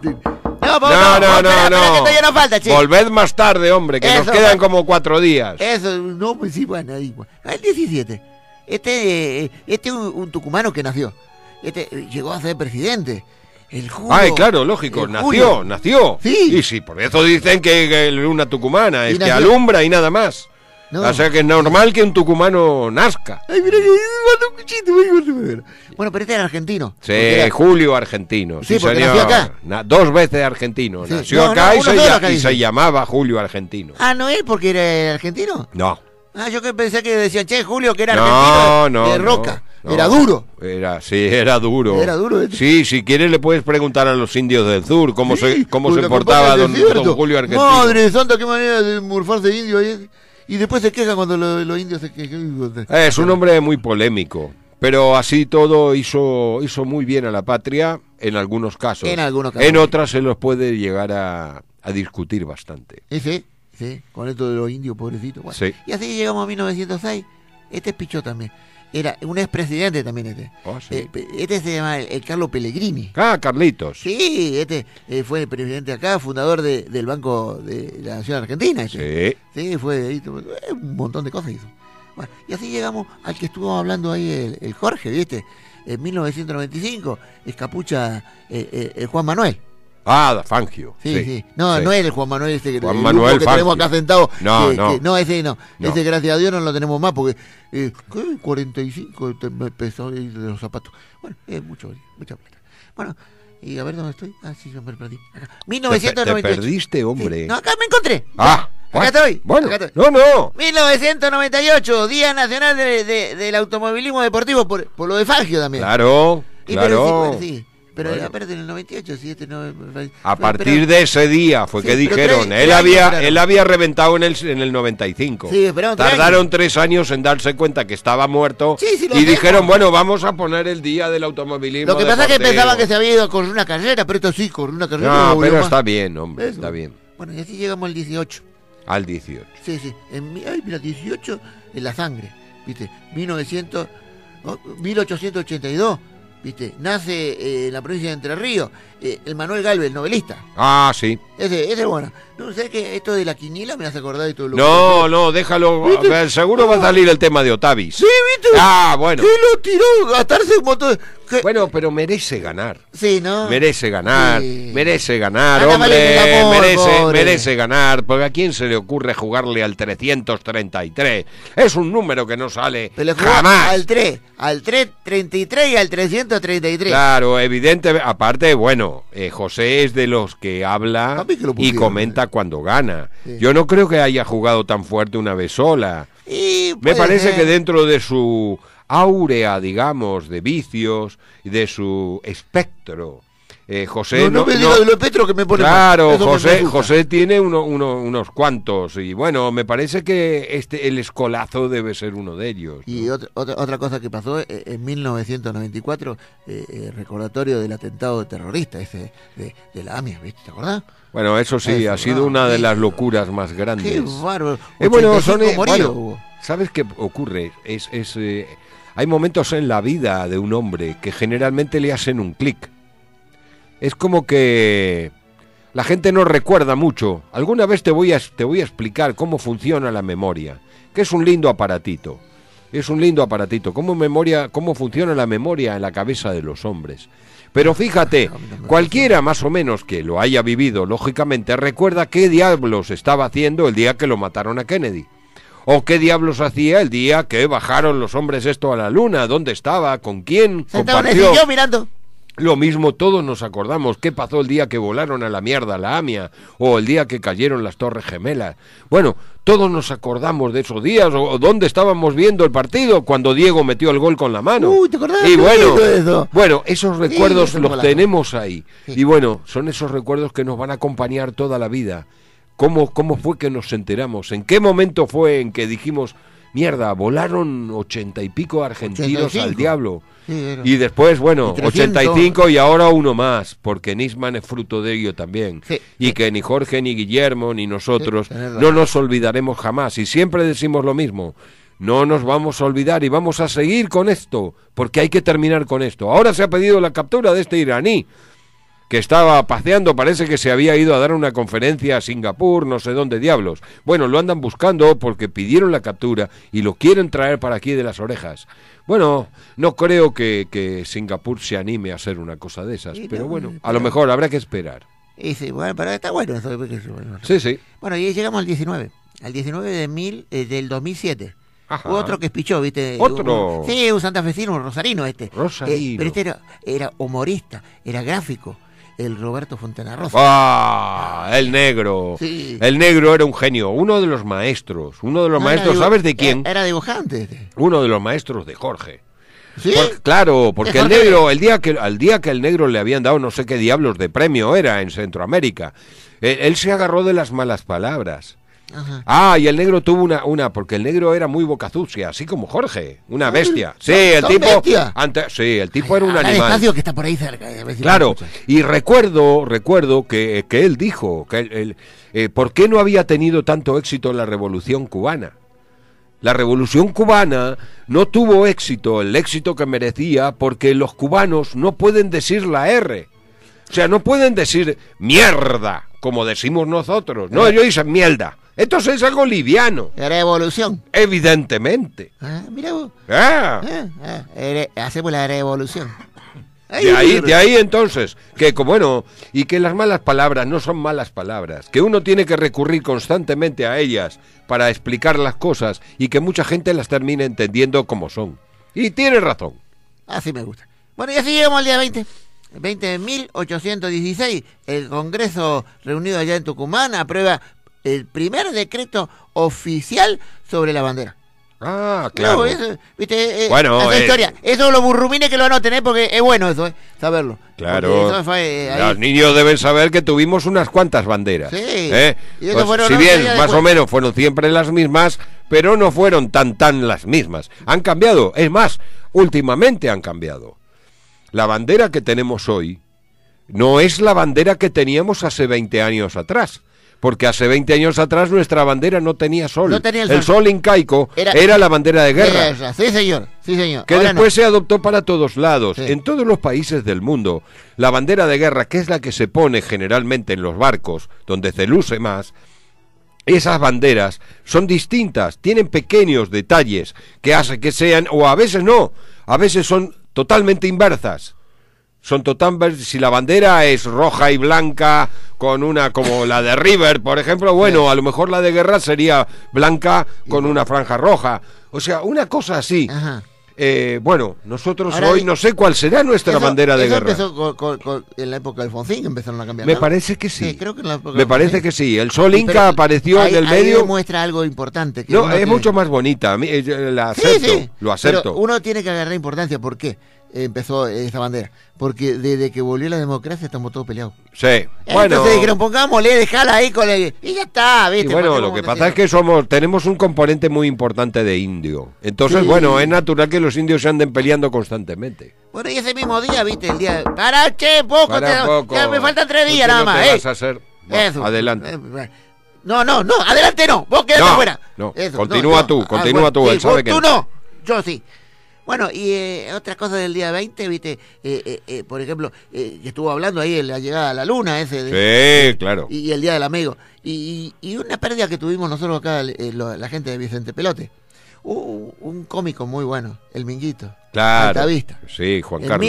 No. que todavía nos falta, che. Volved más tarde, hombre, que nos Eso, quedan va. como 4 días. Eso, no, pues sí, bueno, ahí, bueno. El 17. Este es un tucumano que nació. Llegó a ser presidente. El Julio. Ay, claro, lógico, el Julio. nació. Sí. Y sí, por eso dicen que una tucumana Y es que nació. alumbra y nada más. No. O sea que es normal que un tucumano nazca. Ay, mira que mandó un cuchito. Bueno, pero este era argentino. Sí, Porque era- Julio argentino. Sí, Sí, porque señor. nació acá. 2 veces argentino. Sí. Nació No, acá no, y, uno se, solo acá y dice. se llamaba Julio argentino. Ah, ¿no él porque era argentino? No. Ah, yo que pensé que decían, che, Julio, que era No, argentino. no. De Roca. no. Era duro. Era duro. Era duro, ¿eh? Sí, si quieres le puedes preguntar a los indios del sur cómo se Porque lo portaba acompaña el desierto. don Julio argentino. Madre santa, qué manera de morfarse indio ahí. Y después se quejan cuando los indios se quejan. Es un hombre muy polémico, pero así todo hizo muy bien a la patria en algunos casos. En algunos casos. En otras se los puede llegar a discutir bastante. Sí, con esto de los indios, pobrecitos. Bueno, Sí. y así llegamos a 1906. Este es Pichó también. Era un expresidente también este. Oh, sí. Este se llama el Carlos Pellegrini. Ah, Carlitos. Sí, fue el presidente acá, fundador del Banco de la Nación Argentina. Sí. Sí, fue un montón de cosas hizo. Bueno, y así llegamos al que estuvo hablando ahí el Jorge, ¿viste? en 1995, es Capucha el Juan Manuel. Ah, da Fangio. Sí. No, sí. no es el Juan Manuel Juan Manuel que Fangio. tenemos acá sentado. No. No, ese no. No. Ese, gracias a Dios, no lo tenemos más porque 45 me pesó de los zapatos. Bueno, es mucha plata. Bueno, y a ver dónde estoy. Ah, sí, yo me perdí. Acá. 1998. Te perdiste, hombre. Sí. No, acá me encontré. Ah, Acá estoy. Bueno, Acá estoy. no. 1998, Día Nacional del Automovilismo Deportivo, por lo de Fangio también. Claro. Pero sí. Pero Bueno. aparte en el 98, sí, no. A partir de ese día fue Sí, que pero dijeron, tres él años, había reventado en el 95. Sí, esperaron 3 Tardaron años. 3 años en darse cuenta que estaba muerto Sí, lo y hacemos. dijeron, bueno, vamos a poner el día del automovilismo. Lo que pasa es que deportivo. pensaban que se había ido a correr una carrera, pero esto sí, correr una carrera. No, volvió pero más. está bien, hombre, Eso. está bien. Bueno, y así llegamos al 18. Al 18. Sí. Mira, 18 en la sangre, ¿viste? 1882, ¿viste? Nace en la provincia de Entre Ríos, el Manuel Galvez, el novelista. Ah, sí. Ese es bueno. No sé que esto de la quiniela me hace acordar de todo lo No, déjalo. ¿Viste? A ver, seguro va a salir el tema de Otavis. Sí, ¿viste? Ah, bueno. Que lo tiró a gastarse un montón. Bueno, pero merece ganar. Sí, ¿no? Merece ganar, Sí. hombre, Mándale el amor, pobre. merece ganar, porque a quién se le ocurre jugarle al 333. Es un número que no sale Se le jugó jamás. al 333 y al 333. Claro, evidente, aparte, bueno, José es de los que habla A mí que lo y pusieron, comenta cuando gana. Sí. Yo no creo que haya jugado tan fuerte una vez sola. Y Me puede parece ser. que dentro de su áurea, digamos, de vicios y de su espectro, José No me digas de lo Petro que me pone Claro, mal. Eso me asusta. José tiene unos cuantos y bueno, me parece que el escolazo debe ser uno de ellos. Y otra cosa que pasó en 1994, recordatorio del atentado terrorista ese de la AMIA, ¿viste? ¿Te acordás? Bueno, eso sí, Eso, ha sido no, una de qué- las locuras más grandes. Qué bárbaro. Bueno, 85 moridos bueno, hubo. ¿sabes qué ocurre? Hay momentos en la vida de un hombre que generalmente le hacen un clic. Es como que la gente no recuerda mucho. Alguna vez te voy a explicar cómo funciona la memoria, que es un lindo aparatito. Es un lindo aparatito. Cómo funciona la memoria en la cabeza de los hombres. Pero fíjate, cualquiera más o menos que lo haya vivido, lógicamente, recuerda qué diablos estaba haciendo el día que lo mataron a Kennedy. O qué diablos hacía el día que bajaron los hombres esto a la luna, dónde estaba, con quién Sentado en el compartió. sillón mirando. Lo mismo todos nos acordamos qué pasó el día que volaron a la mierda la AMIA o el día que cayeron las Torres Gemelas. Bueno, todos nos acordamos de esos días o dónde estábamos viendo el partido cuando Diego metió el gol con la mano. Uy, ¿te acordás? Y Qué bueno, lindo eso. bueno, esos recuerdos ese los golazo. tenemos ahí. Sí. Y bueno, son esos recuerdos que nos van a acompañar toda la vida. ¿Cómo fue que nos enteramos? ¿En qué momento fue en que dijimos, mierda, volaron 80 y pico argentinos 85. al diablo? Sí, era. Y después, bueno, Y 300. 85 y ahora uno más, porque Nisman es fruto de ello también. Sí. Y que ni Jorge, ni Guillermo, ni nosotros Sí, tenés no razón. nos olvidaremos jamás. Y siempre decimos lo mismo, no nos vamos a olvidar y vamos a seguir con esto, porque hay que terminar con esto. Ahora se ha pedido la captura de este iraní, que estaba paseando, parece que se había ido a dar una conferencia a Singapur, no sé dónde diablos. Bueno, lo andan buscando porque pidieron la captura y lo quieren traer para aquí de las orejas. Bueno, no creo que Singapur se anime a hacer una cosa de esas, Sí, pero no, bueno, a pero- lo mejor habrá que esperar. Y sí, bueno, pero está bueno eso. Bueno, Sí, sí. Bueno, y llegamos al 19 del 2007. Ajá. Otro que espichó, ¿viste? Otro. Sí, un santafesino, un rosarino este. Rosarino. Pero este era humorista, era gráfico, el Roberto Fontana Rosa. ¡Ah! El negro. Sí. El negro era un genio, uno de los maestros. Uno de los No, maestros, era ¿sabes de quién? Era dibujante este. Uno de los maestros de Jorge. ¿Sí? Claro, porque el Jorge. negro, al día que el negro le habían dado no sé qué diablos de premio era en Centroamérica, él se agarró de las malas palabras. Ajá. Ah, y el negro tuvo una, porque el negro era muy bocazucia, así como Jorge, una bestia. Sí, el ¿Son tipo, bestia? sí, el tipo era un Habla animal. despacio que está por ahí cerca. A ver si Claro, lo escuchas. y recuerdo que él dijo que ¿por qué no había tenido tanto éxito en la Revolución Cubana? La Revolución Cubana no tuvo éxito, el éxito que merecía, porque los cubanos no pueden decir la R. O sea, no pueden decir mierda, como decimos nosotros. No, ellos dicen mierda. Entonces es algo liviano. Revolución. Evidentemente. Mira vos. Hacemos la revolución. De ahí entonces, que como bueno, y que las malas palabras no son malas palabras, que uno tiene que recurrir constantemente a ellas para explicar las cosas y que mucha gente las termina entendiendo como son. Y tiene razón. Así me gusta. Bueno, y así llegamos al día 20. El 20 de 1816, el Congreso reunido allá en Tucumán aprueba el primer decreto oficial sobre la bandera. Ah, claro. No, eso, ¿viste? Bueno, esa historia. Eso los burrumines que lo anoten, porque es bueno eso, saberlo. Claro. Eso fue, los niños deben saber que tuvimos unas cuantas banderas. Sí. Y pues, si bien más o menos fueron siempre las mismas, pero no fueron tan las mismas. Han cambiado. Es más, últimamente han cambiado. La bandera que tenemos hoy no es la bandera que teníamos hace 20 años atrás. Porque hace 20 años atrás nuestra bandera no tenía sol. No tenía el sol incaico era la bandera de guerra. Sí, señor. Sí, señor. Que ahora después se adoptó para todos lados. Sí. En todos los países del mundo, la bandera de guerra, que es la que se pone generalmente en los barcos, donde se luce más, esas banderas son distintas, tienen pequeños detalles que hacen que sean, o a veces no, a veces son totalmente inversas. Si la bandera es roja y blanca con una como la de River, por ejemplo, bueno, a lo mejor la de guerra sería blanca con una franja roja. O sea, una cosa así. Ajá. Bueno, nosotros Ahora, hoy no sé cuál será nuestra bandera de guerra. Empezó en la época de Alfonsín, empezaron a cambiar. Me ¿no? parece que sí. Creo que en la época Me parece que sí. El sol inca pero apareció en el ahí medio. demuestra algo importante. Que No, es mucho más bonita. La acepto, sí, lo acepto. Pero uno tiene que agarrar importancia. ¿Por qué empezó esa bandera? Porque desde que volvió la democracia estamos todos peleados. Sí. Bueno. Entonces dijeron, pongámosle, dejala ahí con el... Y ya está, ¿viste? Y bueno, lo que pasa es que tenemos un componente muy importante de indio. Entonces, Sí. bueno, es natural que los indios se anden peleando constantemente. Bueno, y ese mismo día, ¿viste? El día... ¡Para, che! ¡Poco! Poco. Ya me faltan 3 ¿Tú días qué nada no más, te vas a hacer? Va, Eso. adelante. No, adelante no. Vos quedate No, afuera. no. Eso, Continúa tú, continúa tú, él sabe que tú no. no, yo sí. Bueno, y otra cosa del día 20, ¿viste? Por ejemplo, que estuvo hablando ahí de la llegada a la luna, Sí, claro. y el día del amigo. Y una pérdida que tuvimos nosotros acá, la gente de Vicente Pelote. Un cómico muy bueno, el Minguito. Claro. Altavista. Sí, Juan En Carlos.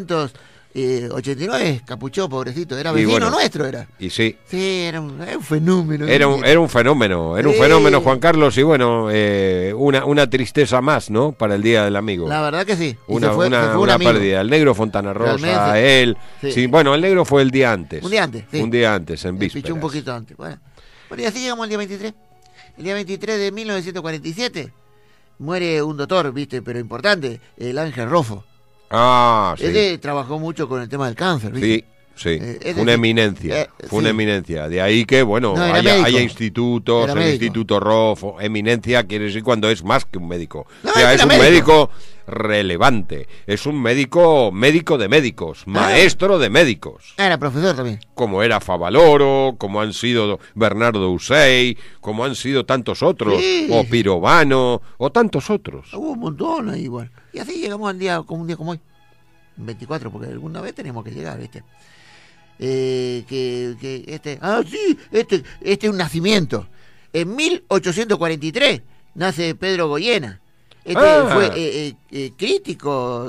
1989 capuchó, pobrecito. Era Y vecino bueno, nuestro, era. Y sí. Sí, era un fenómeno. Era un fenómeno, Sí. Juan Carlos, y bueno, una tristeza más, ¿no? Para el Día del Amigo. La verdad que sí. Y Una se fue un una amigo. pérdida. El negro Fontana Rosa, Realmente. él. Sí. Sí, bueno, el negro fue el día antes. Un día antes, sí. Un día antes, en Pichó vísperas. un poquito antes. Bueno, y así llegamos al día 23. El día 23 de 1947 muere un doctor, ¿viste? Pero importante, el Ángel Rofo. Ah, sí. Él trabajó mucho con el tema del cáncer, ¿viste? Sí, sí. Fue una eminencia. Fue una sí. eminencia. De ahí que, bueno, No, era médico. haya institutos, Era el médico. Instituto Rofo. Eminencia quiere decir cuando es más que un médico. No, O sea, es era un médico. médico relevante. Es un médico de médicos, maestro de médicos. Era profesor también. Como era Favaloro, como han sido Bernardo Usey, como han sido tantos otros, Sí. o Pirovano, o tantos otros. Hubo un montón ahí, bueno. Y así llegamos al día, como un día como hoy. 24, porque alguna vez tenemos que llegar, ¿viste? Este es un nacimiento. En 1843 nace Pedro Goyena. Fue crítico,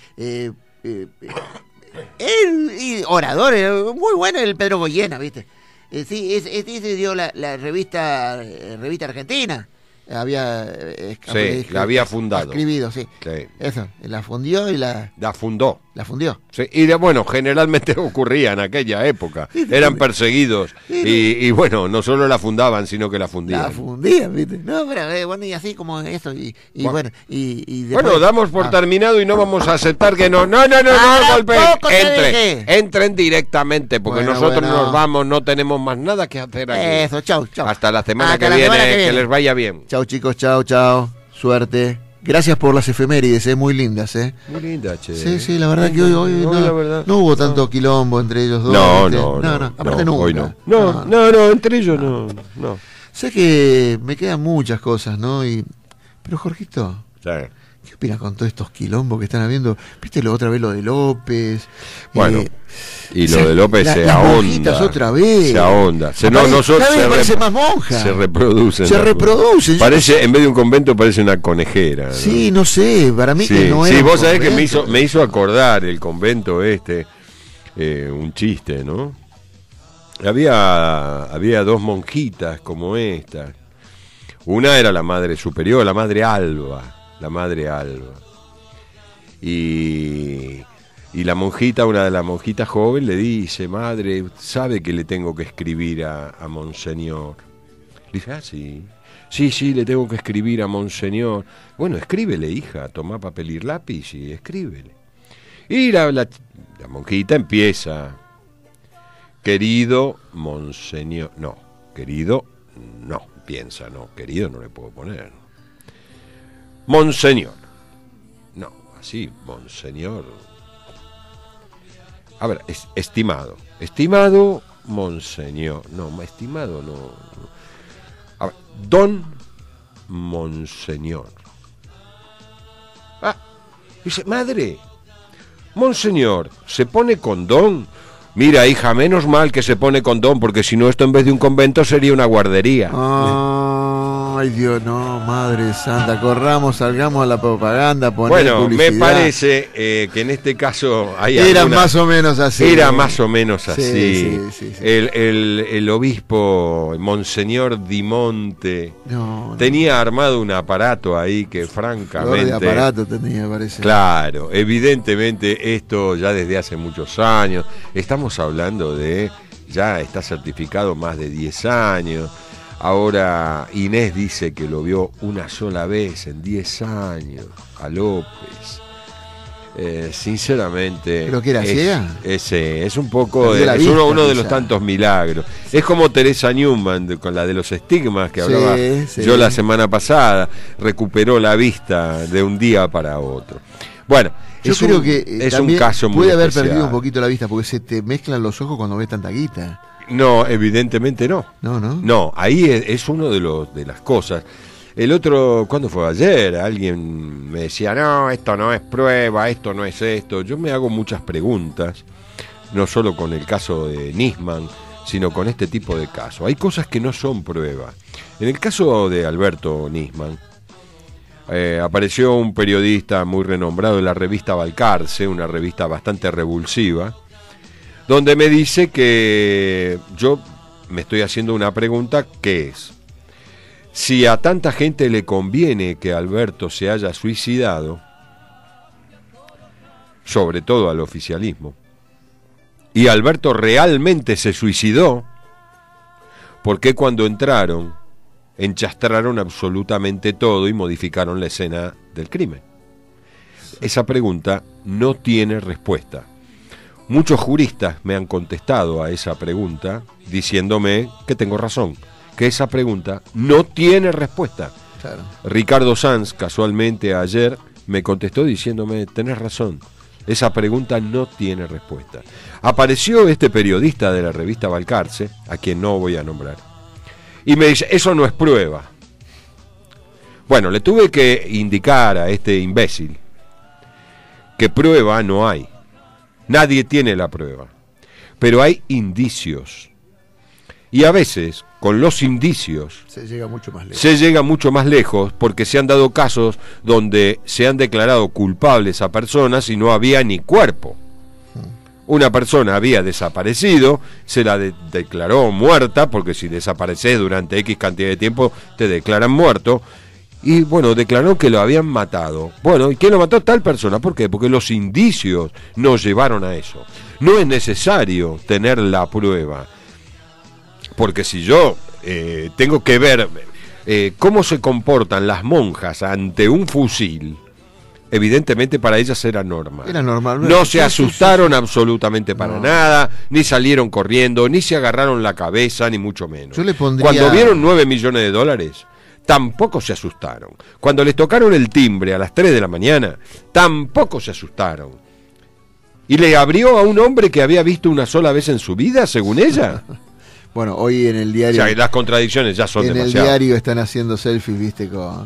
y orador, muy bueno el Pedro Goyena, ¿viste? Sí, se dio la revista Argentina. La había fundado. Escribido, sí. Sí. Eso, la fundió y la fundó. fundió. Sí, y bueno, generalmente ocurría en aquella época. Eran perseguidos. Y bueno, no solo la fundaban, sino que la fundían. La fundían, ¿viste? No, pero bueno, y así como eso. Y bueno, y después, Bueno, damos por terminado y no vamos a aceptar que no golpeen. Entren directamente, porque Bueno, nosotros bueno. nos vamos, no tenemos más nada que hacer aquí. Eso, chau. Hasta la semana Hasta que la viene, semana que viene. que les vaya bien. Chau, chicos, chau. Suerte. Gracias por las efemérides, muy lindas, Muy linda, che. Sí, la verdad que hoy la verdad, no hubo tanto quilombo entre ellos dos. No, ¿viste? no, aparte no, nunca. hoy no, entre ellos no. Sé que me quedan muchas cosas, ¿no? Pero Jorgito, Sí. ¿Qué opinas con todos estos quilombos que están habiendo? ¿Viste otra vez lo de López? Bueno, y lo de López se las ahonda. monjitas otra vez. Se ahonda. Parece más monja. Se reproducen. Se reproducen. Parece, en vez de un convento, parece una conejera. Sí, no sé, para mí sí, que no es. Sí, vos sabés que me hizo acordar el convento un chiste, ¿no? Había dos monjitas como esta. Una era la madre superior, la madre Alba. Y la monjita, una de las monjitas joven, le dice: madre, ¿sabe que le tengo que escribir a Monseñor? Le dice: ah, sí. Sí, le tengo que escribir a Monseñor. Bueno, escríbele, hija, toma papel y lápiz y escríbele. Y la monjita empieza: querido Monseñor. No, querido, no, piensa, no, querido no le puedo poner. Monseñor. No, así, Monseñor. A ver, estimado. Estimado Monseñor. No, estimado no. A ver, don Monseñor. Ah, dice: madre, Monseñor, ¿se pone con don? Mira, hija, menos mal que se pone con don, porque si no, esto en vez de un convento sería una guardería. Ay, Dios, no, madre santa, corramos, salgamos a la propaganda, poner bueno, publicidad. Me parece que en este caso hay era más o menos así. Era más o menos así. Sí. El obispo Monseñor Dimonte tenía armado un aparato ahí que francamente... de aparato tenía, parece. Claro, evidentemente esto ya desde hace muchos años. Estamos hablando de... Ya está certificado más de 10 años. Ahora Inés dice que lo vio una sola vez en 10 años a López. Sinceramente... ¿Pero que era ciega? Es un poco... Es uno de los tantos milagros. Es como Teresa Newman con la de los estigmas que hablaba yo la semana pasada. Recuperó la vista de un día para otro. Bueno, yo creo que es un caso muy puede haber especial. perdido un poquito la vista porque se te mezclan los ojos cuando ves tanta guita. No, evidentemente no. No, ahí es uno de las cosas. El otro, ¿cuándo fue? Ayer, alguien me decía: no, esto no es prueba, esto no es esto. Yo me hago muchas preguntas, no solo con el caso de Nisman, sino con este tipo de casos. Hay cosas que no son prueba. En el caso de Alberto Nisman, apareció un periodista muy renombrado de la revista Balcarce, una revista bastante revulsiva, donde me dice que yo me estoy haciendo una pregunta, que es: si a tanta gente le conviene que Alberto se haya suicidado, sobre todo al oficialismo, y Alberto realmente se suicidó, ¿por qué cuando entraron enchastraron absolutamente todo y modificaron la escena del crimen? Esa pregunta no tiene respuesta. Muchos juristas me han contestado a esa pregunta diciéndome que tengo razón, que esa pregunta no tiene respuesta. Claro. Ricardo Sanz, casualmente ayer, me contestó diciéndome: tenés razón, esa pregunta no tiene respuesta. Apareció este periodista de la revista Balcarce, a quien no voy a nombrar, y me dice: eso no es prueba. Bueno, le tuve que indicar a este imbécil que prueba no hay. Nadie tiene la prueba, pero hay indicios. Y a veces, con los indicios, se llega mucho más lejos, porque se han dado casos donde se han declarado culpables a personas y no había ni cuerpo. Una persona había desaparecido, se la declaró muerta, porque si desapareces durante X cantidad de tiempo te declaran muerto. Y bueno, declaró que lo habían matado. Bueno, ¿y quién lo mató? Tal persona. ¿Por qué? Porque los indicios nos llevaron a eso. No es necesario tener la prueba. Porque si yo tengo que ver cómo se comportan las monjas ante un fusil, evidentemente para ellas era normal. Era normal. No se asustaron absolutamente para nada, ni salieron corriendo, ni se agarraron la cabeza, ni mucho menos. Yo le pondría... Cuando vieron $9 millones, tampoco se asustaron. Cuando les tocaron el timbre a las 3 de la mañana, tampoco se asustaron. Y le abrió a un hombre que había visto una sola vez en su vida, según ella. Bueno, hoy en el diario... O sea, las contradicciones ya son demasiadas. En el diario están haciendo selfies, viste,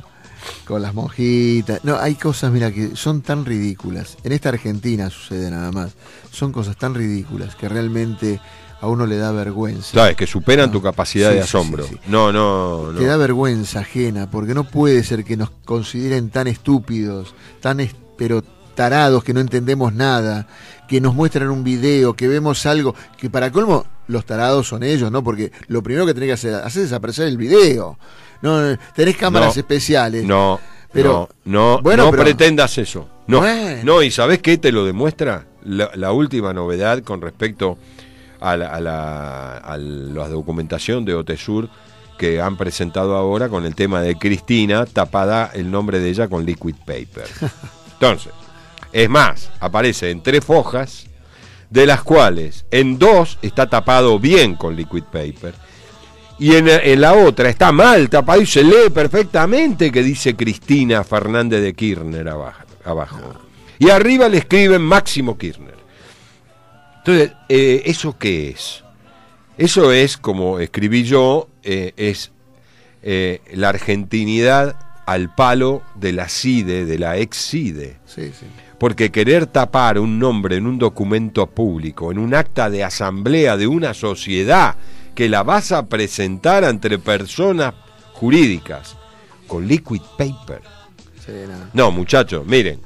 con las monjitas. No, hay cosas, mira, que son tan ridículas. En esta Argentina sucede nada más. Son cosas tan ridículas que realmente a uno le da vergüenza. Sabes, que superan tu capacidad de asombro. Sí. No. Te da vergüenza ajena, porque no puede ser que nos consideren tan estúpidos, pero tarados, que no entendemos nada, que nos muestran un video, que vemos algo, que para colmo los tarados son ellos, ¿no? Porque lo primero que tenés que hacer desaparecer el video. No, tenés cámaras especiales. Pero no pretendas eso. No, y ¿sabés qué te lo demuestra? La última novedad con respecto a la documentación de Otesur que han presentado ahora con el tema de Cristina, tapada el nombre de ella con liquid paper. Entonces, es más, aparece en 3 hojas, de las cuales en 2 está tapado bien con liquid paper, y en la otra está mal tapado y se lee perfectamente que dice Cristina Fernández de Kirchner abajo. Y arriba le escriben Máximo Kirchner. Entonces, ¿eso qué es? Eso es, como escribí yo, es la argentinidad al palo de la CIDE, de la ex-CIDE. Sí. Porque querer tapar un nombre en un documento público, en un acta de asamblea de una sociedad que la vas a presentar entre personas jurídicas con liquid paper. Sí, no, muchachos, miren,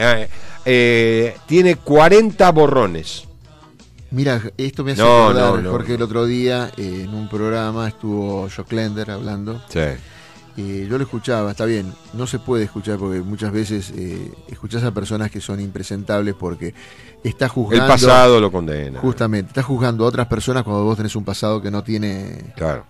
tiene 40 borrones. Mira, esto me hace acordar, Jorge, el otro día en un programa estuvo Jock Lender hablando. Sí. Yo lo escuchaba, está bien, no se puede escuchar porque muchas veces escuchás a personas que son impresentables porque está juzgando... El pasado lo condena. Justamente, está juzgando a otras personas cuando vos tenés un pasado que no tiene... Claro.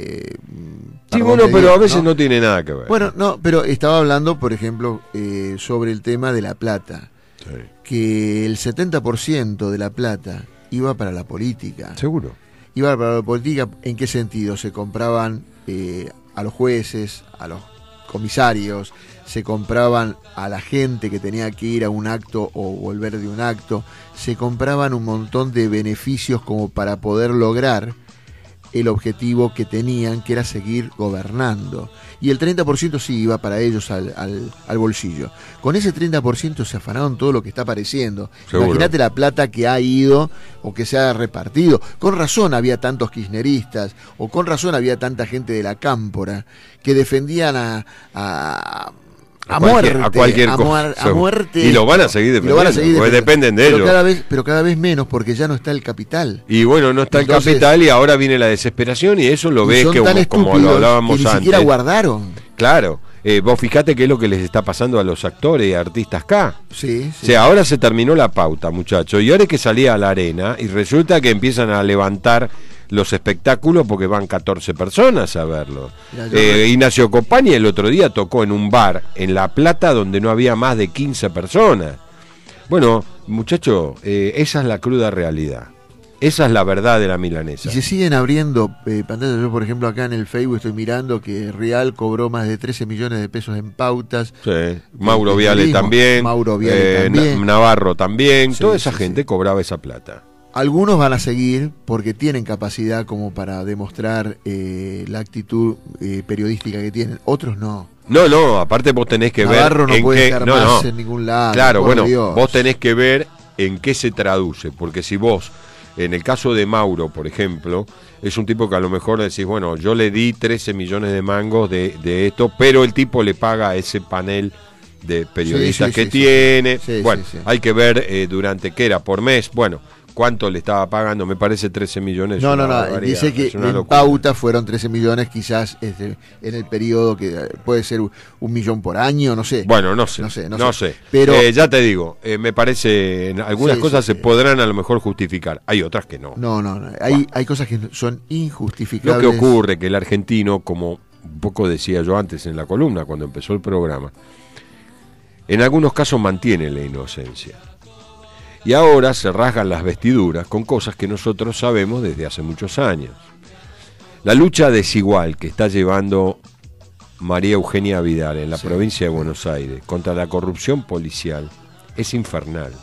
Pero a veces no tiene nada que ver. Bueno, no, pero estaba hablando, por ejemplo, sobre el tema de la plata. Sí. Que el 70% de la plata iba para la política. Seguro. Iba para la política, ¿en qué sentido? Se compraban a los jueces, a los comisarios, se compraban a la gente que tenía que ir a un acto o volver de un acto, se compraban un montón de beneficios como para poder lograr el objetivo que tenían, que era seguir gobernando. Y el 30% sí iba para ellos al bolsillo. Con ese 30% se afanaron todo lo que está apareciendo. Imagínate la plata que ha ido o que se ha repartido. Con razón había tantos kirchneristas, o con razón había tanta gente de la cámpora que defendían a muerte. Y lo van a seguir defendiendo, porque dependen de ellos. Pero cada vez menos, porque ya no está el capital. Y bueno, no está el capital y ahora viene la desesperación y eso lo ves que como lo hablábamos que ni antes. Siquiera guardaron. Claro. Vos fijate qué es lo que les está pasando a los actores y artistas acá. Sí. O sea, ahora se terminó la pauta, muchachos, y ahora es que salía a la arena y resulta que empiezan a levantar los espectáculos porque van 14 personas a verlo. Ignacio Copani el otro día tocó en un bar en La Plata donde no había más de 15 personas. Bueno, muchachos, esa es la cruda realidad. Esa es la verdad de la milanesa. Y se siguen abriendo pantallas. Yo, por ejemplo, acá en el Facebook estoy mirando que Real cobró más de 13 millones de pesos en pautas. Sí. Mauro Viale también. Navarro también. Toda esa gente cobraba esa plata. Algunos van a seguir porque tienen capacidad como para demostrar la actitud periodística que tienen. Otros no. No, aparte vos tenés que Navarro ver no puede estar más en ningún lado. Claro, bueno, Dios. Vos tenés que ver en qué se traduce, porque si vos, en el caso de Mauro, por ejemplo, es un tipo que a lo mejor decís, bueno, yo le di 13 millones de mangos de esto, pero el tipo le paga a ese panel de periodistas que tiene. Bueno, hay que ver durante qué era por mes. Bueno, ¿cuánto le estaba pagando? Me parece 13 millones. No, dice que en pauta fueron 13 millones, quizás en el periodo que puede ser 1 millón por año, no sé. Bueno, no sé. Pero ya te digo, me parece, en algunas cosas se podrán a lo mejor justificar, hay otras que no. No, hay cosas que son injustificables. Lo que ocurre que el argentino, como un poco decía yo antes en la columna, cuando empezó el programa, en algunos casos mantiene la inocencia. Y ahora se rasgan las vestiduras con cosas que nosotros sabemos desde hace muchos años. La lucha desigual que está llevando María Eugenia Vidal en la provincia de Buenos Aires contra la corrupción policial es infernal.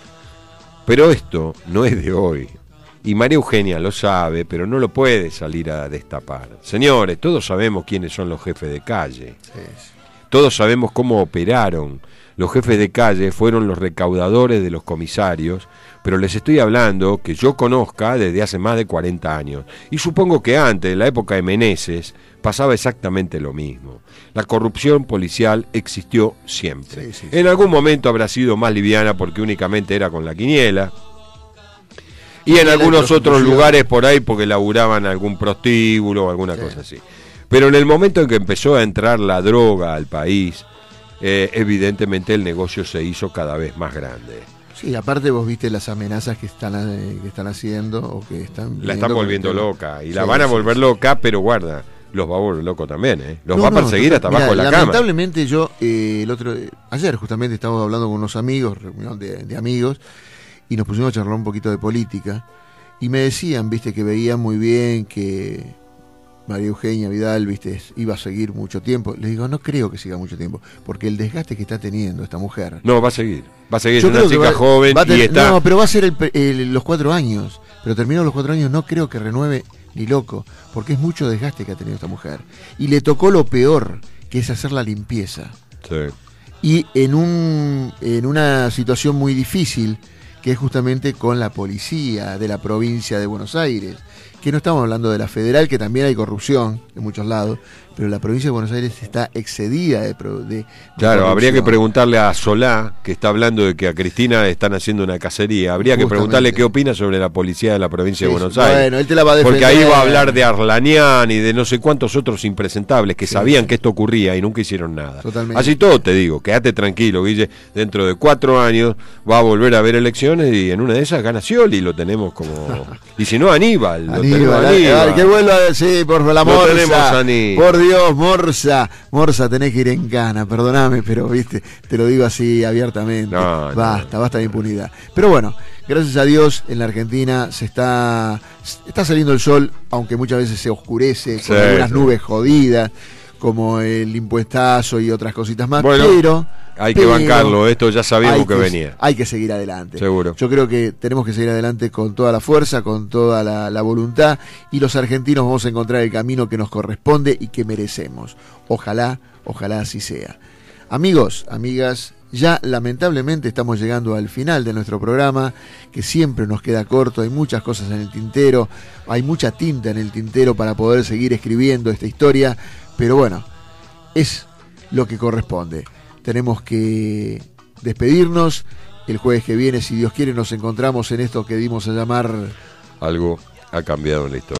Pero esto no es de hoy. Y María Eugenia lo sabe, pero no lo puede salir a destapar. Señores, todos sabemos quiénes son los jefes de calle. todos sabemos cómo operaron. Los jefes de calle fueron los recaudadores de los comisarios, pero les estoy hablando que yo conozca desde hace más de 40 años. Y supongo que antes, en la época de Meneses, pasaba exactamente lo mismo. La corrupción policial existió siempre. Sí. En algún momento habrá sido más liviana porque únicamente era con la quiniela. Y en algunos otros lugares por ahí porque laburaban algún prostíbulo o alguna cosa así. Pero en el momento en que empezó a entrar la droga al país, evidentemente el negocio se hizo cada vez más grande. Sí, aparte vos viste las amenazas que están haciendo o que están... La están volviendo loca y la van a volver loca, pero guarda, los va a volver loco también, ¿eh? Los va a perseguir hasta abajo de la cama. Lamentablemente yo, ayer justamente estábamos hablando con unos amigos, reunión de amigos, y nos pusimos a charlar un poquito de política, y me decían, viste, que veían muy bien que María Eugenia Vidal, viste, iba a seguir mucho tiempo. Les digo, no creo que siga mucho tiempo, porque el desgaste que está teniendo esta mujer... No, va a seguir, es yo una creo que chica joven y está... No, pero va a ser los 4 años, pero terminados los 4 años no creo que renueve ni loco, porque es mucho desgaste que ha tenido esta mujer. Y le tocó lo peor, que es hacer la limpieza. Sí. Y en una situación muy difícil, que es justamente con la policía de la provincia de Buenos Aires, que no estamos hablando de la federal, que también hay corrupción en muchos lados, pero la provincia de Buenos Aires está excedida de Claro, habría que corrupción. preguntarle a Solá, que está hablando de que a Cristina le están haciendo una cacería, habría que preguntarle qué opina sobre la policía de la provincia de Buenos Aires. Bueno, él te la va a defender. Porque ahí va a hablar de Arlanián y de no sé cuántos otros impresentables que sabían que esto ocurría y nunca hicieron nada. Totalmente. Así todo te digo, quédate tranquilo, Guille, dentro de 4 años va a volver a haber elecciones y en una de esas gana Scioli, lo tenemos como... Y si no, Aníbal. Que vuelva a decir, por la Lo tenemos, Morsa. Aníbal. Por Dios, Morsa, tenés que ir en cana, perdóname, pero viste, te lo digo así abiertamente. Basta de impunidad. Pero bueno, gracias a Dios en la Argentina está saliendo el sol, aunque muchas veces se oscurece con algunas nubes jodidas, como el impuestazo y otras cositas más, pero hay que bancarlo, esto ya sabíamos que venía. Hay que seguir adelante. Seguro. Yo creo que tenemos que seguir adelante con toda la fuerza, con toda la voluntad, y los argentinos vamos a encontrar el camino que nos corresponde y que merecemos. Ojalá así sea. Amigos, amigas, ya lamentablemente estamos llegando al final de nuestro programa, que siempre nos queda corto, hay muchas cosas en el tintero, hay mucha tinta en el tintero para poder seguir escribiendo esta historia, pero bueno, es lo que corresponde. Tenemos que despedirnos. El jueves que viene, si Dios quiere, nos encontramos en esto que dimos a llamar... Algo ha cambiado en la historia.